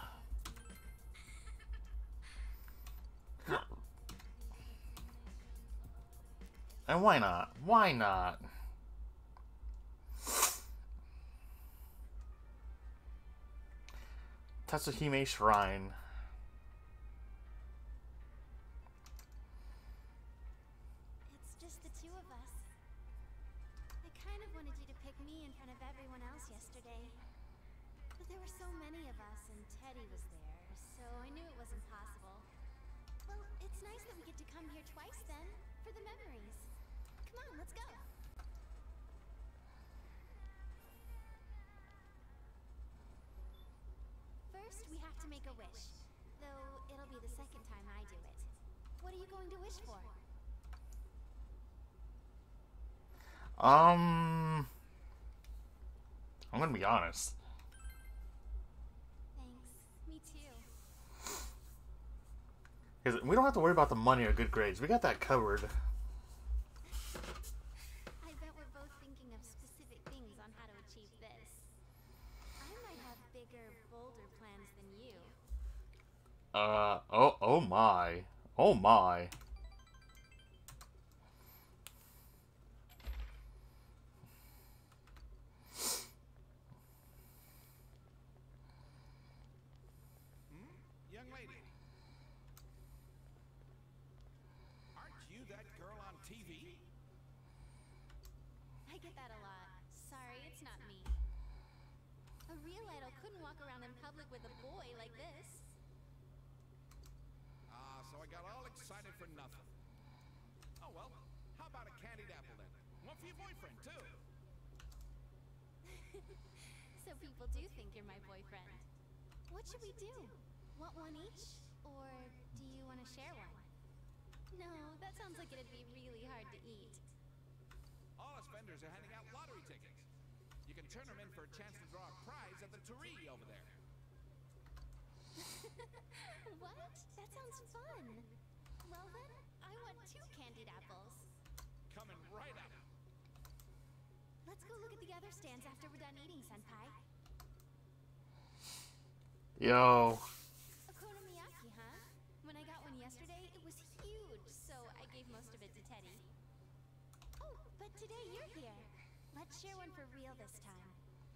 And why not? Why not? Tatsuhime Shrine. It's just the two of us. I kind of wanted you to pick me in front of everyone else yesterday. But there were so many of us and Teddy was there, so I knew it wasn't possible. Well, it's nice that we get to come here twice then, for the memories. Come on, let's go. First, we have to make a wish. Though, it'll be the second time I do it. What are you going to wish for? I'm gonna be honest. Thanks. Me too. Because we don't have to worry about the money or good grades. We got that covered. I bet we're both thinking of specific things on how to achieve this. I might have bigger, bolder plans than you. Oh my. Oh my. Young lady. Aren't you that girl on TV? I get that a lot. Sorry, it's not me. A real idol couldn't walk around in public with a boy like this. So I got all excited excited for nothing. Oh well, how about a candied apple then? One for your boyfriend too. So people do think you're my boyfriend. What should we do? Want one each? Or do you want to share one? No, that sounds like it'd be really hard to eat. All us vendors are handing out lottery tickets. You can turn them in for a chance to draw a prize at the Turee over there. What? That sounds fun. Well then, I want 2 candied apples. Coming right up. Let's go look at the other stands after we're done eating, Senpai. Yo. Okonomiyaki, huh? When I got one yesterday, it was huge, so I gave most of it to Teddy. Oh, but today you're here. Let's share one for real this time.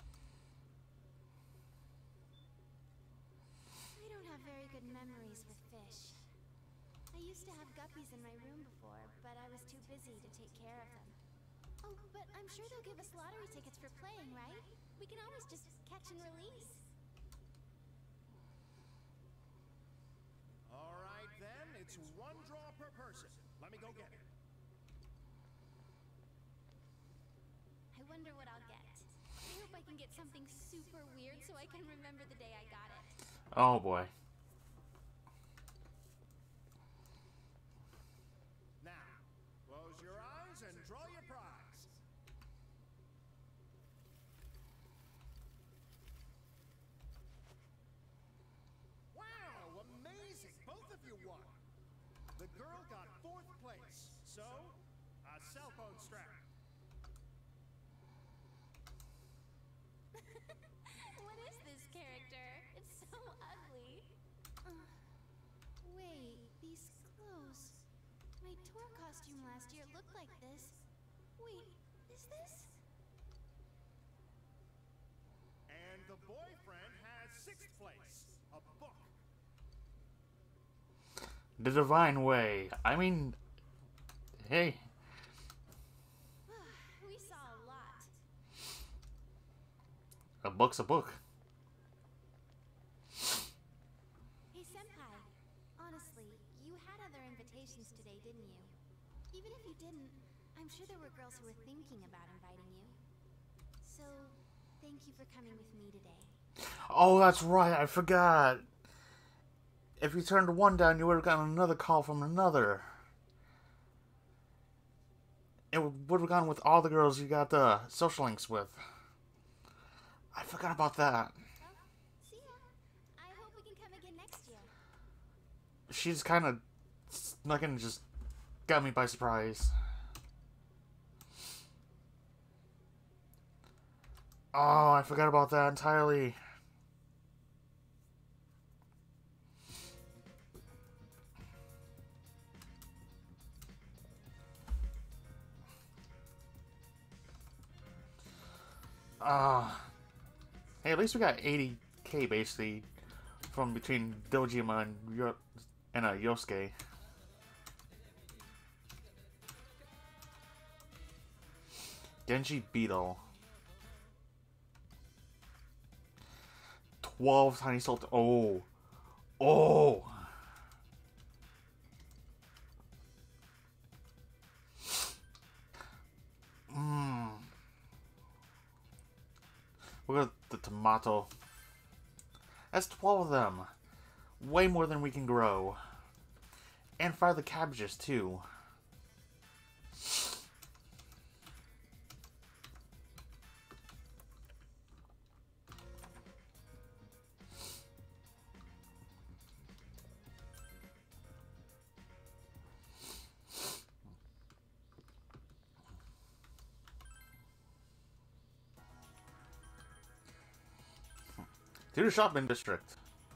I don't have very good memories with fish. I used to have guppies in my room before, but I was too busy to take care of them. Oh, but I'm sure they'll give us lottery tickets for playing, right? We can always just catch and release. All right, then. It's 1 draw per person. Let me go get it. I wonder what I'll get. I hope I can get something super weird so I can remember the day I got it. Oh boy. Now, close your eyes and draw your prize. Wow, amazing! Both of you won. The girl got 4th place, so a cell phone strap. What is this character? It's so ugly. Wait, these clothes. My tour costume last year looked like this. Wait, is this? And the boyfriend has 6th place, a book. The Divine Way. I mean, hey. We saw a lot. A book's a book. Hey, Senpai. Honestly, you had other invitations today, didn't you? Even if you didn't, I'm sure there were girls who were thinking about inviting you. So, thank you for coming with me today. Oh, that's right. I forgot. If you turned one down, you would have gotten another call from another. It would have gone with all the girls you got the social links with. I forgot about that. Well, see ya. I hope we can come again next year. She's kind of snuck in and just got me by surprise. Oh, I forgot about that entirely. Hey, at least we got 80k basically from between Dojima and Yosuke. Genji Beetle. 12 tiny salt. Oh. Oh. Look at the tomato. That's 12 of them. Way more than we can grow. And fry the cabbages too. To the shopping district.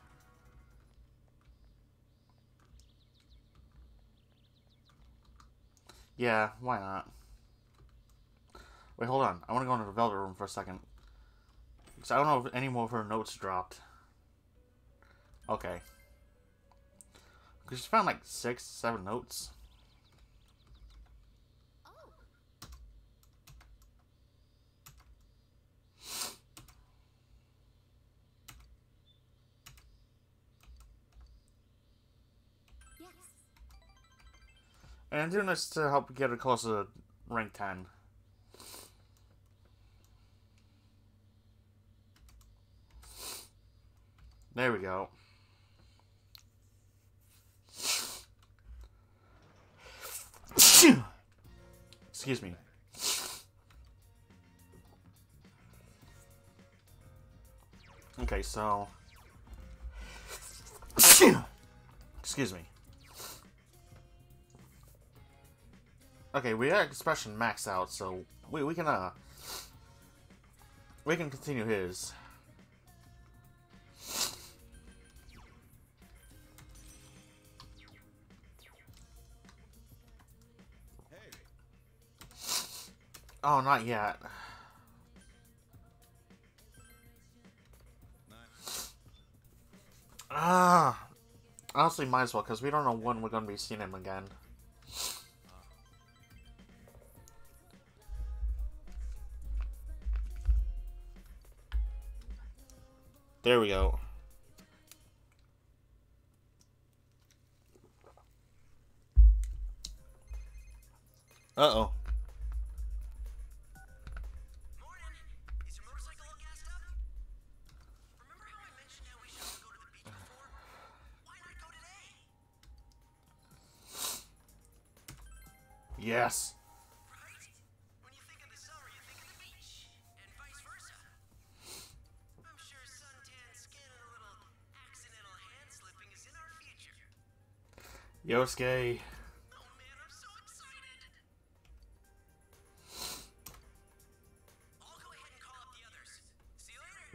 Yeah, why not? Wait, hold on. I want to go into the Velvet Room for a second. Because I don't know if any more of her notes dropped. Okay. Because she found like 6, 7 notes. And I'm doing this to help get it close to rank 10. There we go. Excuse me. Okay, so... Excuse me. Okay, we got expression maxed out, so we can continue his. Oh, not yet. Honestly, might as well, because we don't know when we're going to be seeing him again. There we go. Uh-oh. Morning. Is your motorcycle all gassed up? Remember how I mentioned how we should go to the beach before? Why not go today? Yes. Right? When you think of the summer, you think of the beach. And vice versa. I'm sure suntan skin and a little accidental hand slipping is in our future. Yosuke. Oh man, I'm so excited! I'll go ahead and call up the others. See you later!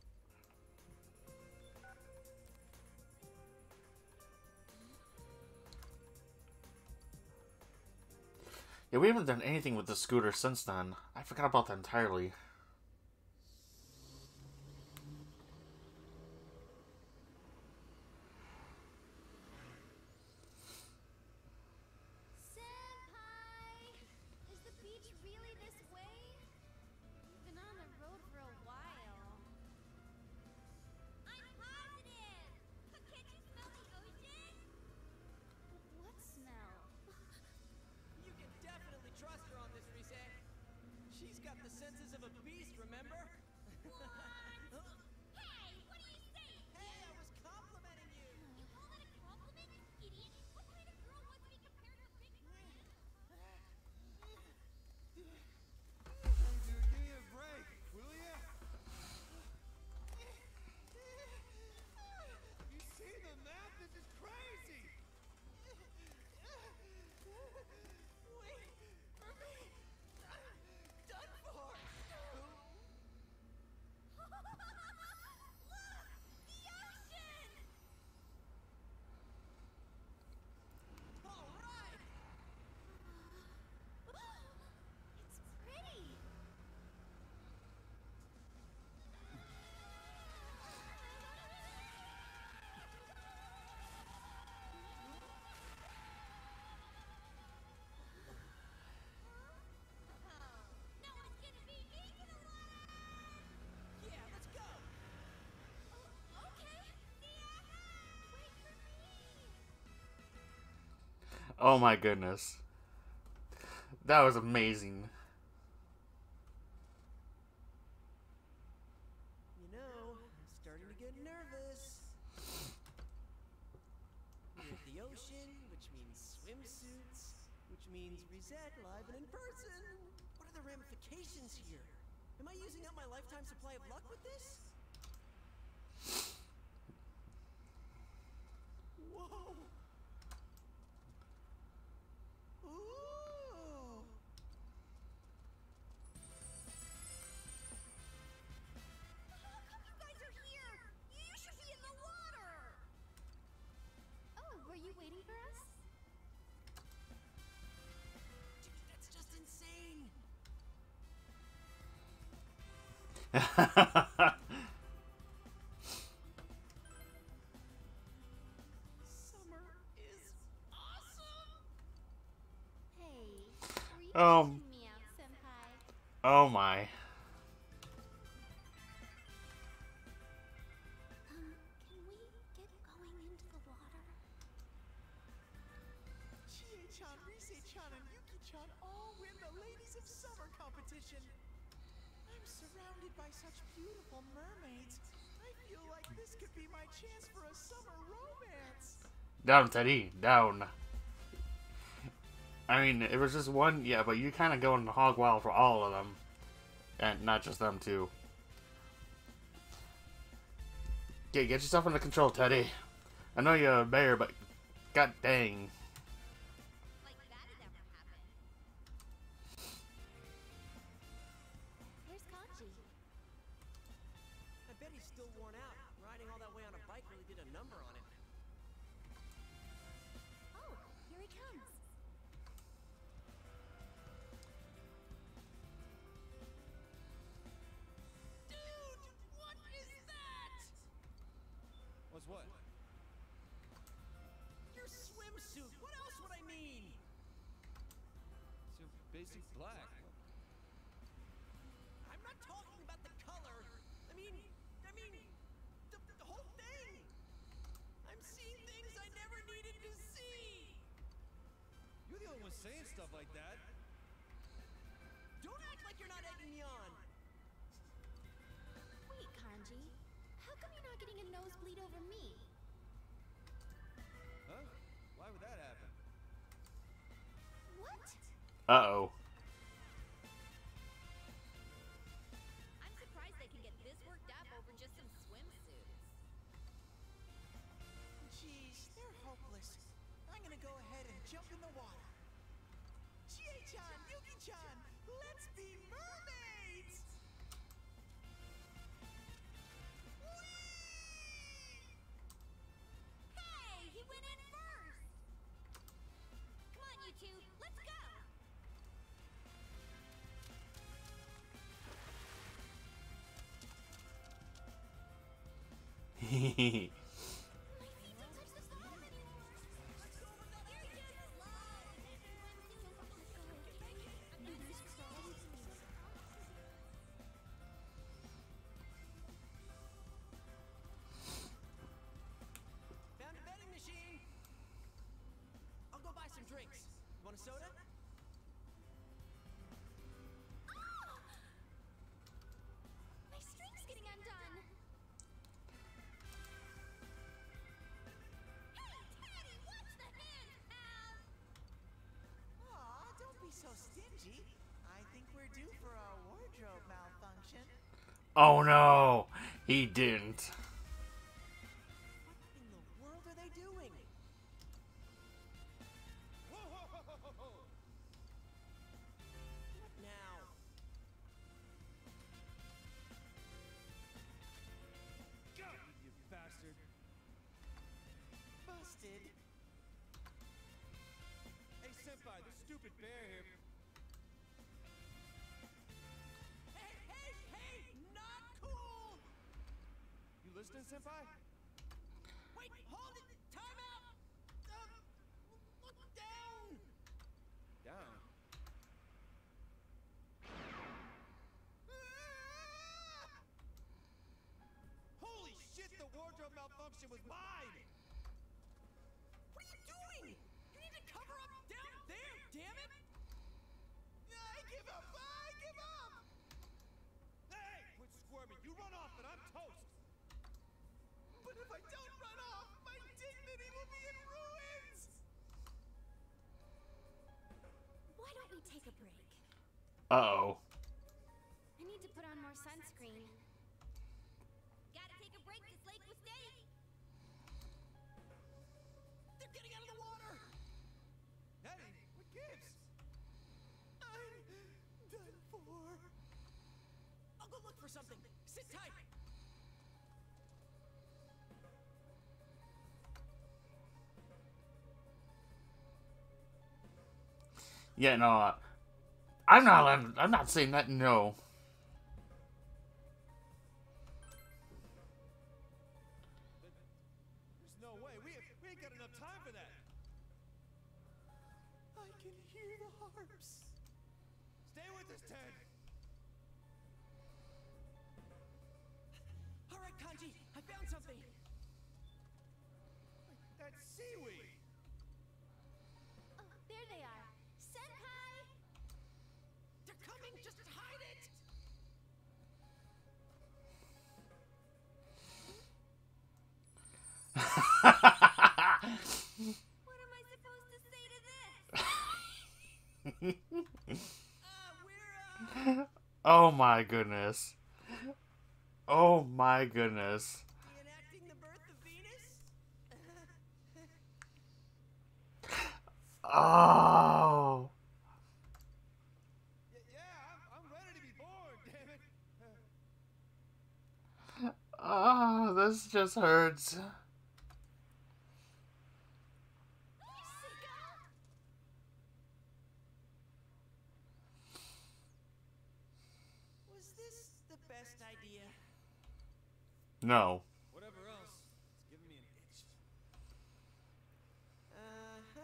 Yeah, we haven't done anything with the scooter since then. I forgot about that entirely. Senpai! Is the beach really this way? We've been on the road for a while. I'm positive! But can't you smell the ocean? What smell? You can definitely trust her on this, Rise. She's got the senses of a beast, remember? Hey, what are you saying? Hey, I was complimenting you! You call that a compliment, you idiot? What kind of girl wants to be compared to a big friend? Hey, dude, give me a break, will ya? You see the map? This is crazy! Wait for me! I'm done for! All right! It's pretty. No one's gonna beat me to the water. Yeah, let's go! Okay. See ya. Wait for me. Oh my goodness. That was amazing. You know, I'm starting to get nervous. We're at the ocean, which means swimsuits, which means reset live and in person. What are the ramifications here? Am I using up my lifetime supply of luck with this? Whoa! Ooh! How come you guys are here? You should be in the water. Oh, were you waiting for us? Dude, that's just insane! Summer is awesome! Hey, were you Um. checking me out, senpai? Oh my. Can we get going into the water? Chie-chan, Rise, of summer competition. I'm surrounded by such beautiful mermaids. I feel like this could be my chance for a summer romance. Down, Teddy, down. I mean, it was just one, yeah, but you kind of going hog wild for all of them. And not just them, too. Okay, get yourself under control, Teddy. I know you're a bear, but god dang. Like that had ever happened. Where's Kanji? I bet he's still worn out. Riding all that way on a bike really did a number on him. Oh, here he comes. Dude, what is that? What's what? Your swimsuit. What else would I mean? It's your basic black. I'm not talking about the color. I mean, the whole thing. I'm seeing things I never needed to see. You're the only one saying stuff like that. Don't act like you're not egging me on. Wait, Kanji. How come you're not getting a nosebleed over me? Huh? Why would that happen? What? Uh-oh. I'm surprised they can get this worked up over just some swimsuits. Jeez, they're hopeless. I'm gonna go ahead and jump in the water. Chie-chan, Yuki-chan, let's be mermaids! Hey, he went in first! Come on, you two, let's go! Hehehe. My feet don't touch the bottom anymore. Let's go over the Found a vending machine. I'll go buy some drinks. You want a soda? My string's getting undone. Hey, Teddy, watch the hand, pal! Aw, don't be so stingy. I think we're due for our wardrobe malfunction. Oh no, he didn't. What in the world are they doing? Whoa, whoa, whoa, whoa, whoa, whoa. What now? Got me, you bastard. Busted. Hey, senpai, this stupid bear here. Hey! Not cool! You listening, senpai? Wait, hold it! Time out! Look down! Down. Holy shit, the wardrobe malfunction was mine! What are you doing? You need to cover up down there, damn it! I give up! I give up! Hey, quit squirming. You run off and I'm toast. But if I don't run off, my dignity will be in ruins! Why don't we take a break? Uh-oh. I need to put on more sunscreen. Gotta take a break, this lake was steady! They're getting out of the water! Eddie, what gives? I'm done for. I'll go look for something. Sit tight! Yeah, no, I'm not saying that, no. There's no way. We ain't got enough time for that. I can hear the harps. Stay with us, Ted. All right, Kanji, I found something. That's seaweed. Oh, there they are. Senpai! We're Oh my goodness. Oh my goodness. reenacting the birth of Venus? Oh. Yeah, I'm ready to be born, damn it. Oh, this just hurts. Was this the best idea? No. Whatever else, it's giving me an itch. Uh-huh.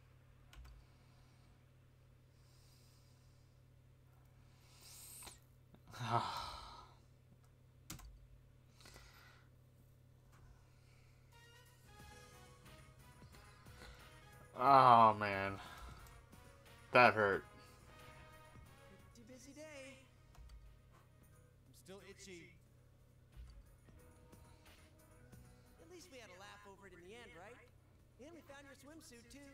Oh man. That hurt. Pretty busy day. I'm still itchy. At least we had a laugh over it in the end, right? And we found your swimsuit, too.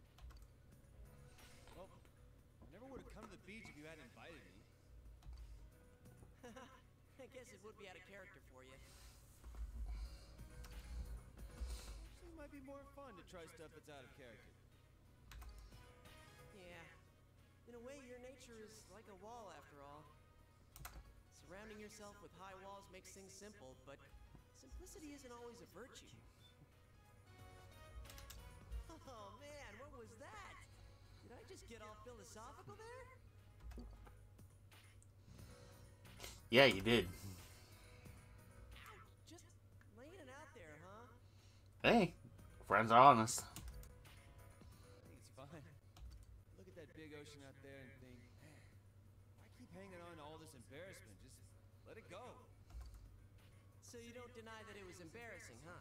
Well, I never would have come to the beach if you hadn't invited me. I guess it would be out of character for you. Actually, it might be more fun to try stuff that's out of character. Yeah. In a way, your nature is like a wall, after all. Surrounding yourself with high walls makes things simple, but simplicity isn't always a virtue. Oh man, what was that? Did I just get all philosophical there? Yeah, you did. Just laying it out there, huh? Hey, friends are honest. I think it's fine. Look at that big ocean out there and think, man, why keep hanging on to all this embarrassment? Just let it go. So you don't deny that it was embarrassing, huh?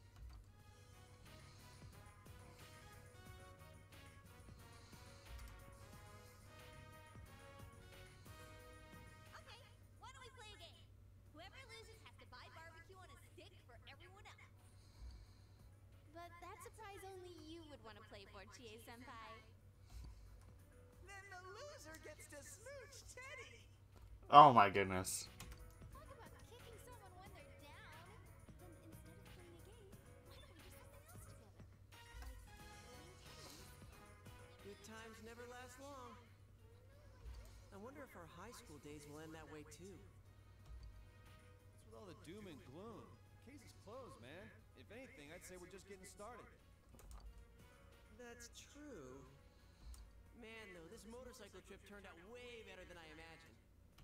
Okay, why don't we play a game? Whoever loses has to buy barbecue on a stick for everyone else. But that's a prize only you would want to play for, Chie-senpai. Then the loser gets to smooch Teddy! Oh my goodness. Talk about kicking someone when they're down. Then instead of playing a game, why don't we do something else together? Like playing tennis. Good times never last long. I wonder if our high school days will end that way too. What's with all the doom and gloom? Case is closed, man. If anything, I'd say we're just getting started. That's true. Man, though, this motorcycle trip turned out way better than I imagined.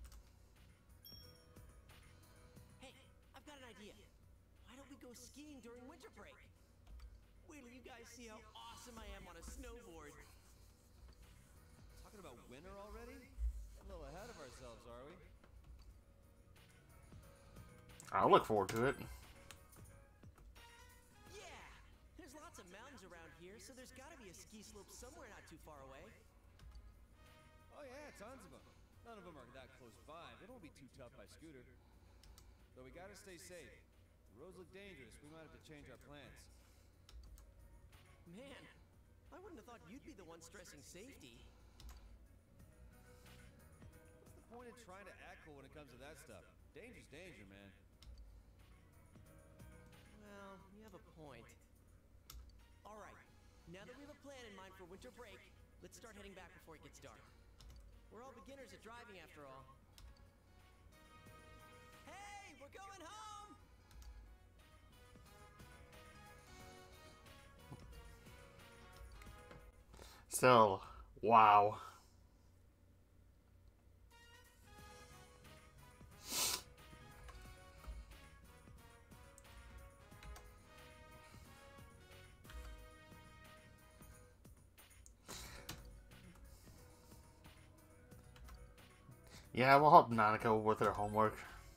Hey, I've got an idea. Why don't we go skiing during winter break? Wait till you guys see how awesome I am on a snowboard. Talking about winter already? A little ahead of ourselves, are we? I'll look forward to it. Yeah! There's lots of mountains around here, so there's gotta be a ski slope somewhere not too far away. Oh yeah, tons of them. None of them are that close by. They don't be too tough by scooter. Though we gotta stay safe. The roads look dangerous. We might have to change our plans. Man, I wouldn't have thought you'd be the one stressing safety. What's the point in trying to act cool when it comes to that stuff? Danger's danger, man. Well, you have a point. Alright, now that we have a plan in mind for winter break, let's start heading back before it gets dark. We're all beginners at driving after all. Hey, we're going home! Still, wow. Yeah, we'll help Nanako with her homework.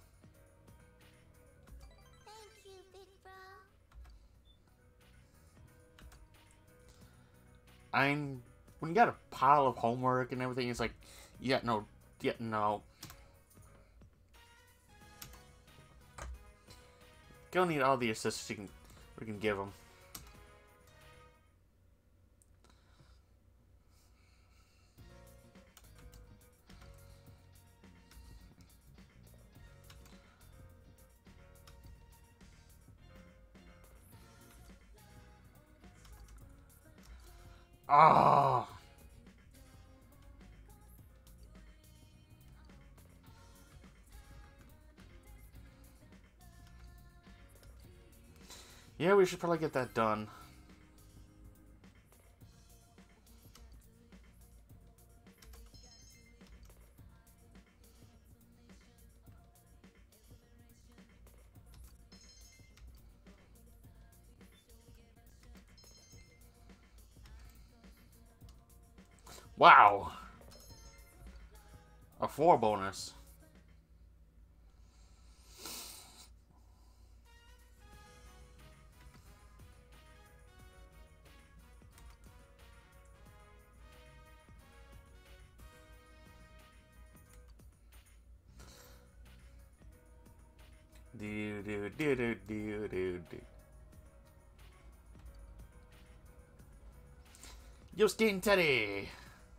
Thank you, big bro. I mean, when you got a pile of homework and everything, it's like, yeah, no. Gonna need all the assistance we can give him. Ah. Yeah, we should probably get that done. Wow. A 4 bonus. Do do do do do do do. Justin Teddy.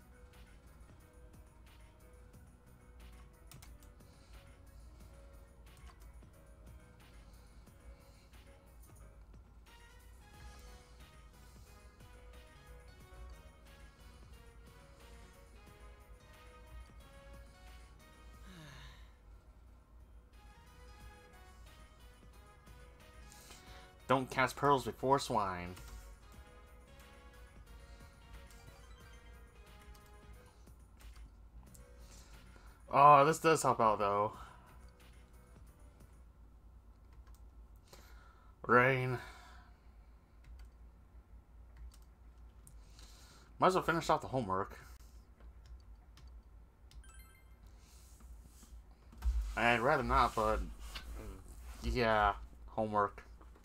Don't cast pearls before swine. Oh, this does help out though. Rain. Might as well finish off the homework. I'd rather not, but yeah, homework.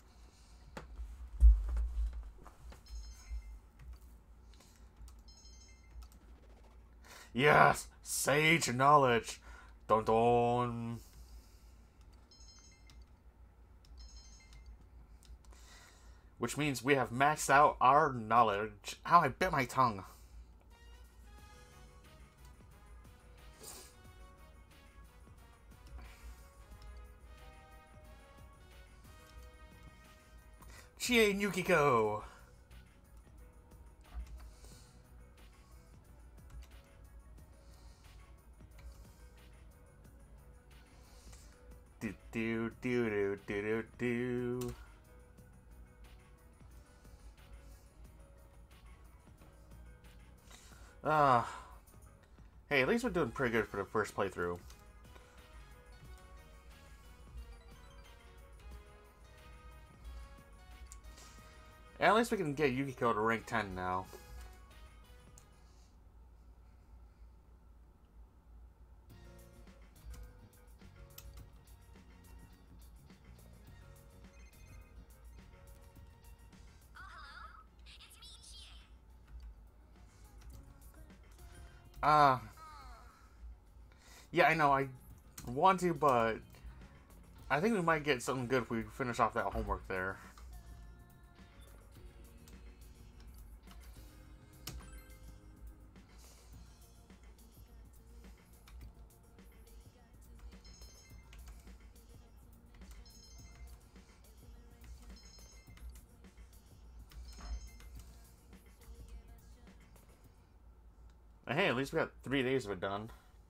Yes, sage knowledge. Dun dun. Which means we have maxed out our knowledge. Ow, I bit my tongue. Chie Yukiko. Do do do do do do. Hey, at least we're doing pretty good for the first playthrough. And at least we can get Yukiko to rank 10 now. Yeah, I know, I want to, but I think we might get something good if we finish off that homework there. And hey, at least we got 3 days of it done.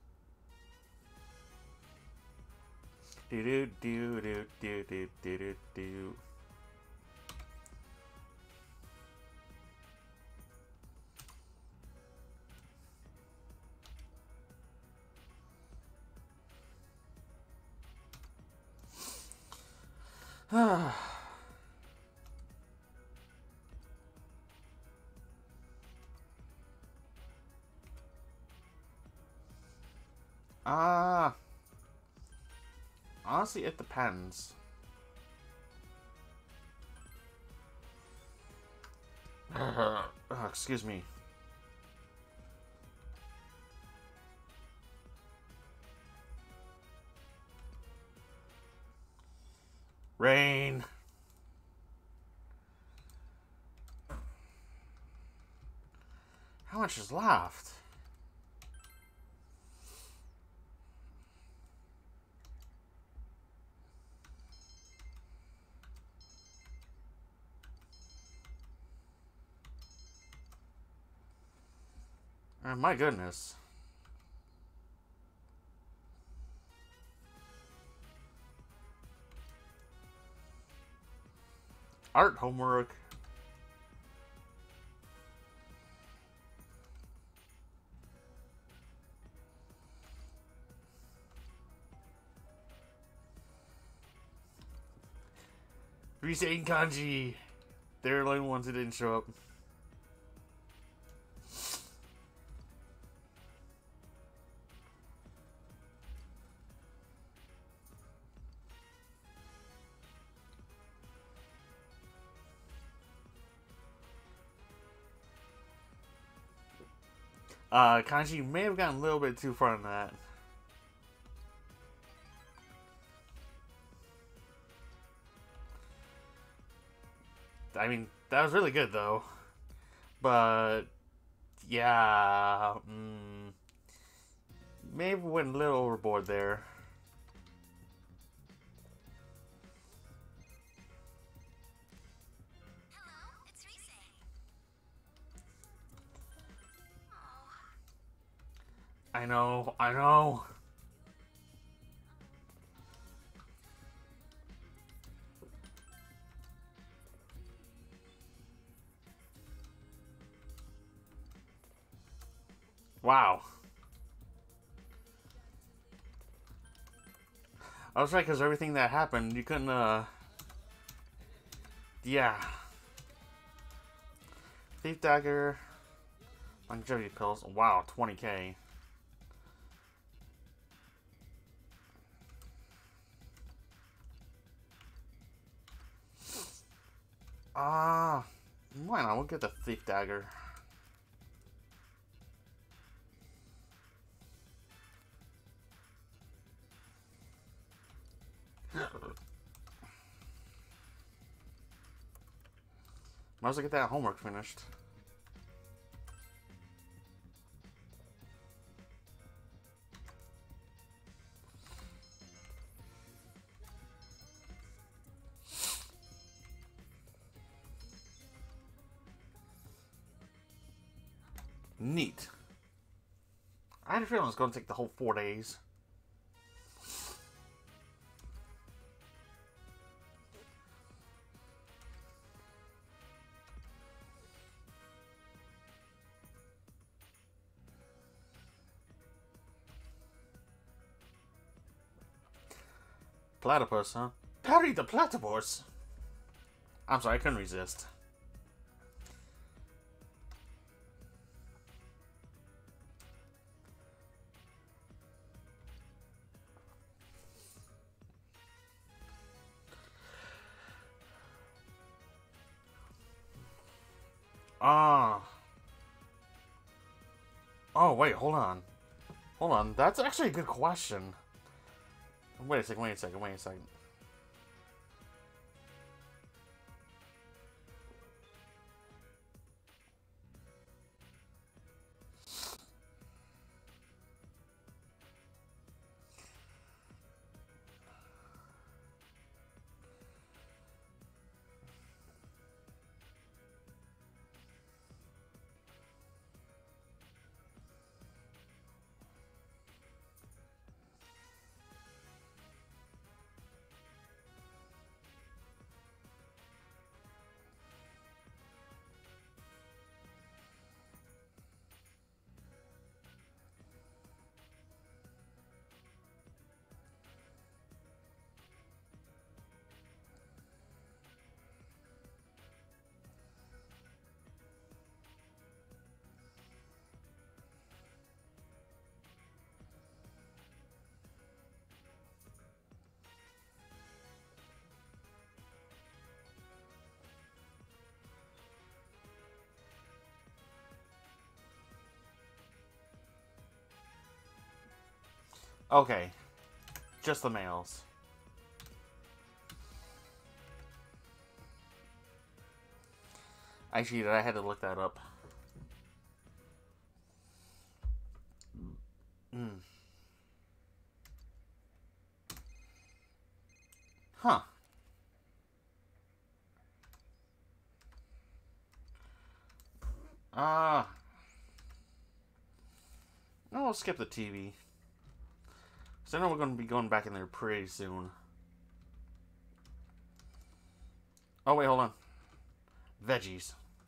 Do do do do do do do do do. Honestly, it depends. Excuse me. Rain. How much is left? My goodness. Art homework. Risa and Kanji. They're the only ones who didn't show up. Kanji may have gotten a little bit too far on that. I mean, that was really good though. But yeah, maybe went a little overboard there. Hello, it's Rise. Oh. I know, I know. Wow. I was right, because everything that happened, you couldn't, yeah. Thief Dagger. Longevity pills. Wow, 20k. Why not? We'll get the Thief Dagger. Might as well get that homework finished. Neat. I had a feeling it was going to take the whole 4 days. Platypus, huh? Parry the platypus! I'm sorry, I couldn't resist. Oh, wait, hold on. Hold on, that's actually a good question. Wait a second, wait a second, wait a second. Okay. Just the males. I cheated, I had to look that up. Huh. No, we'll skip the TV. So I know we're going to be going back in there pretty soon. Oh, wait, hold on. Veggies.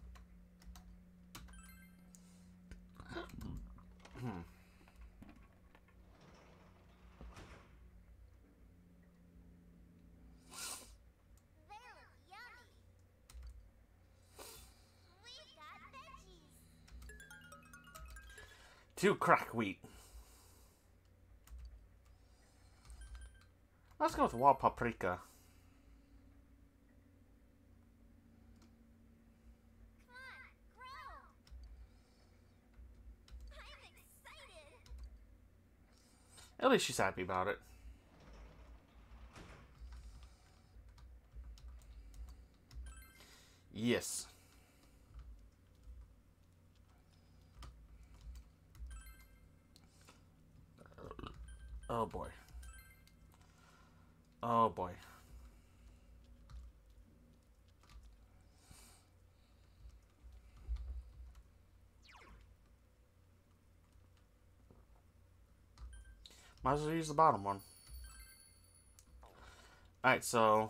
They look yummy. We've got veggies. 2 crack wheat. Let's go with wild paprika. Come on, grow. I'm excited. At least she's happy about it. Yes. Oh boy. Oh boy. Might as well use the bottom one. Alright, so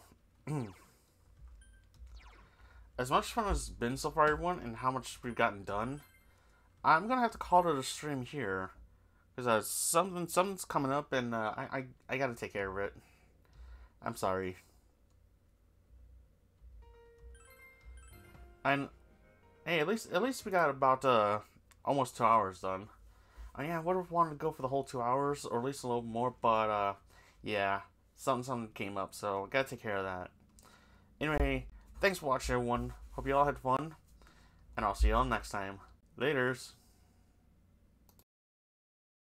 as much fun as it's been so far, everyone, and how much we've gotten done, I'm gonna have to call it a stream here. Because something's coming up, and I gotta take care of it. I'm sorry. And hey, at least we got about almost 2 hours done. Yeah, I would have wanted to go for the whole 2 hours, or at least a little more, but yeah, something came up, so I gotta take care of that. Anyway, thanks for watching, everyone. Hope you all had fun, and I'll see you all next time. Laters.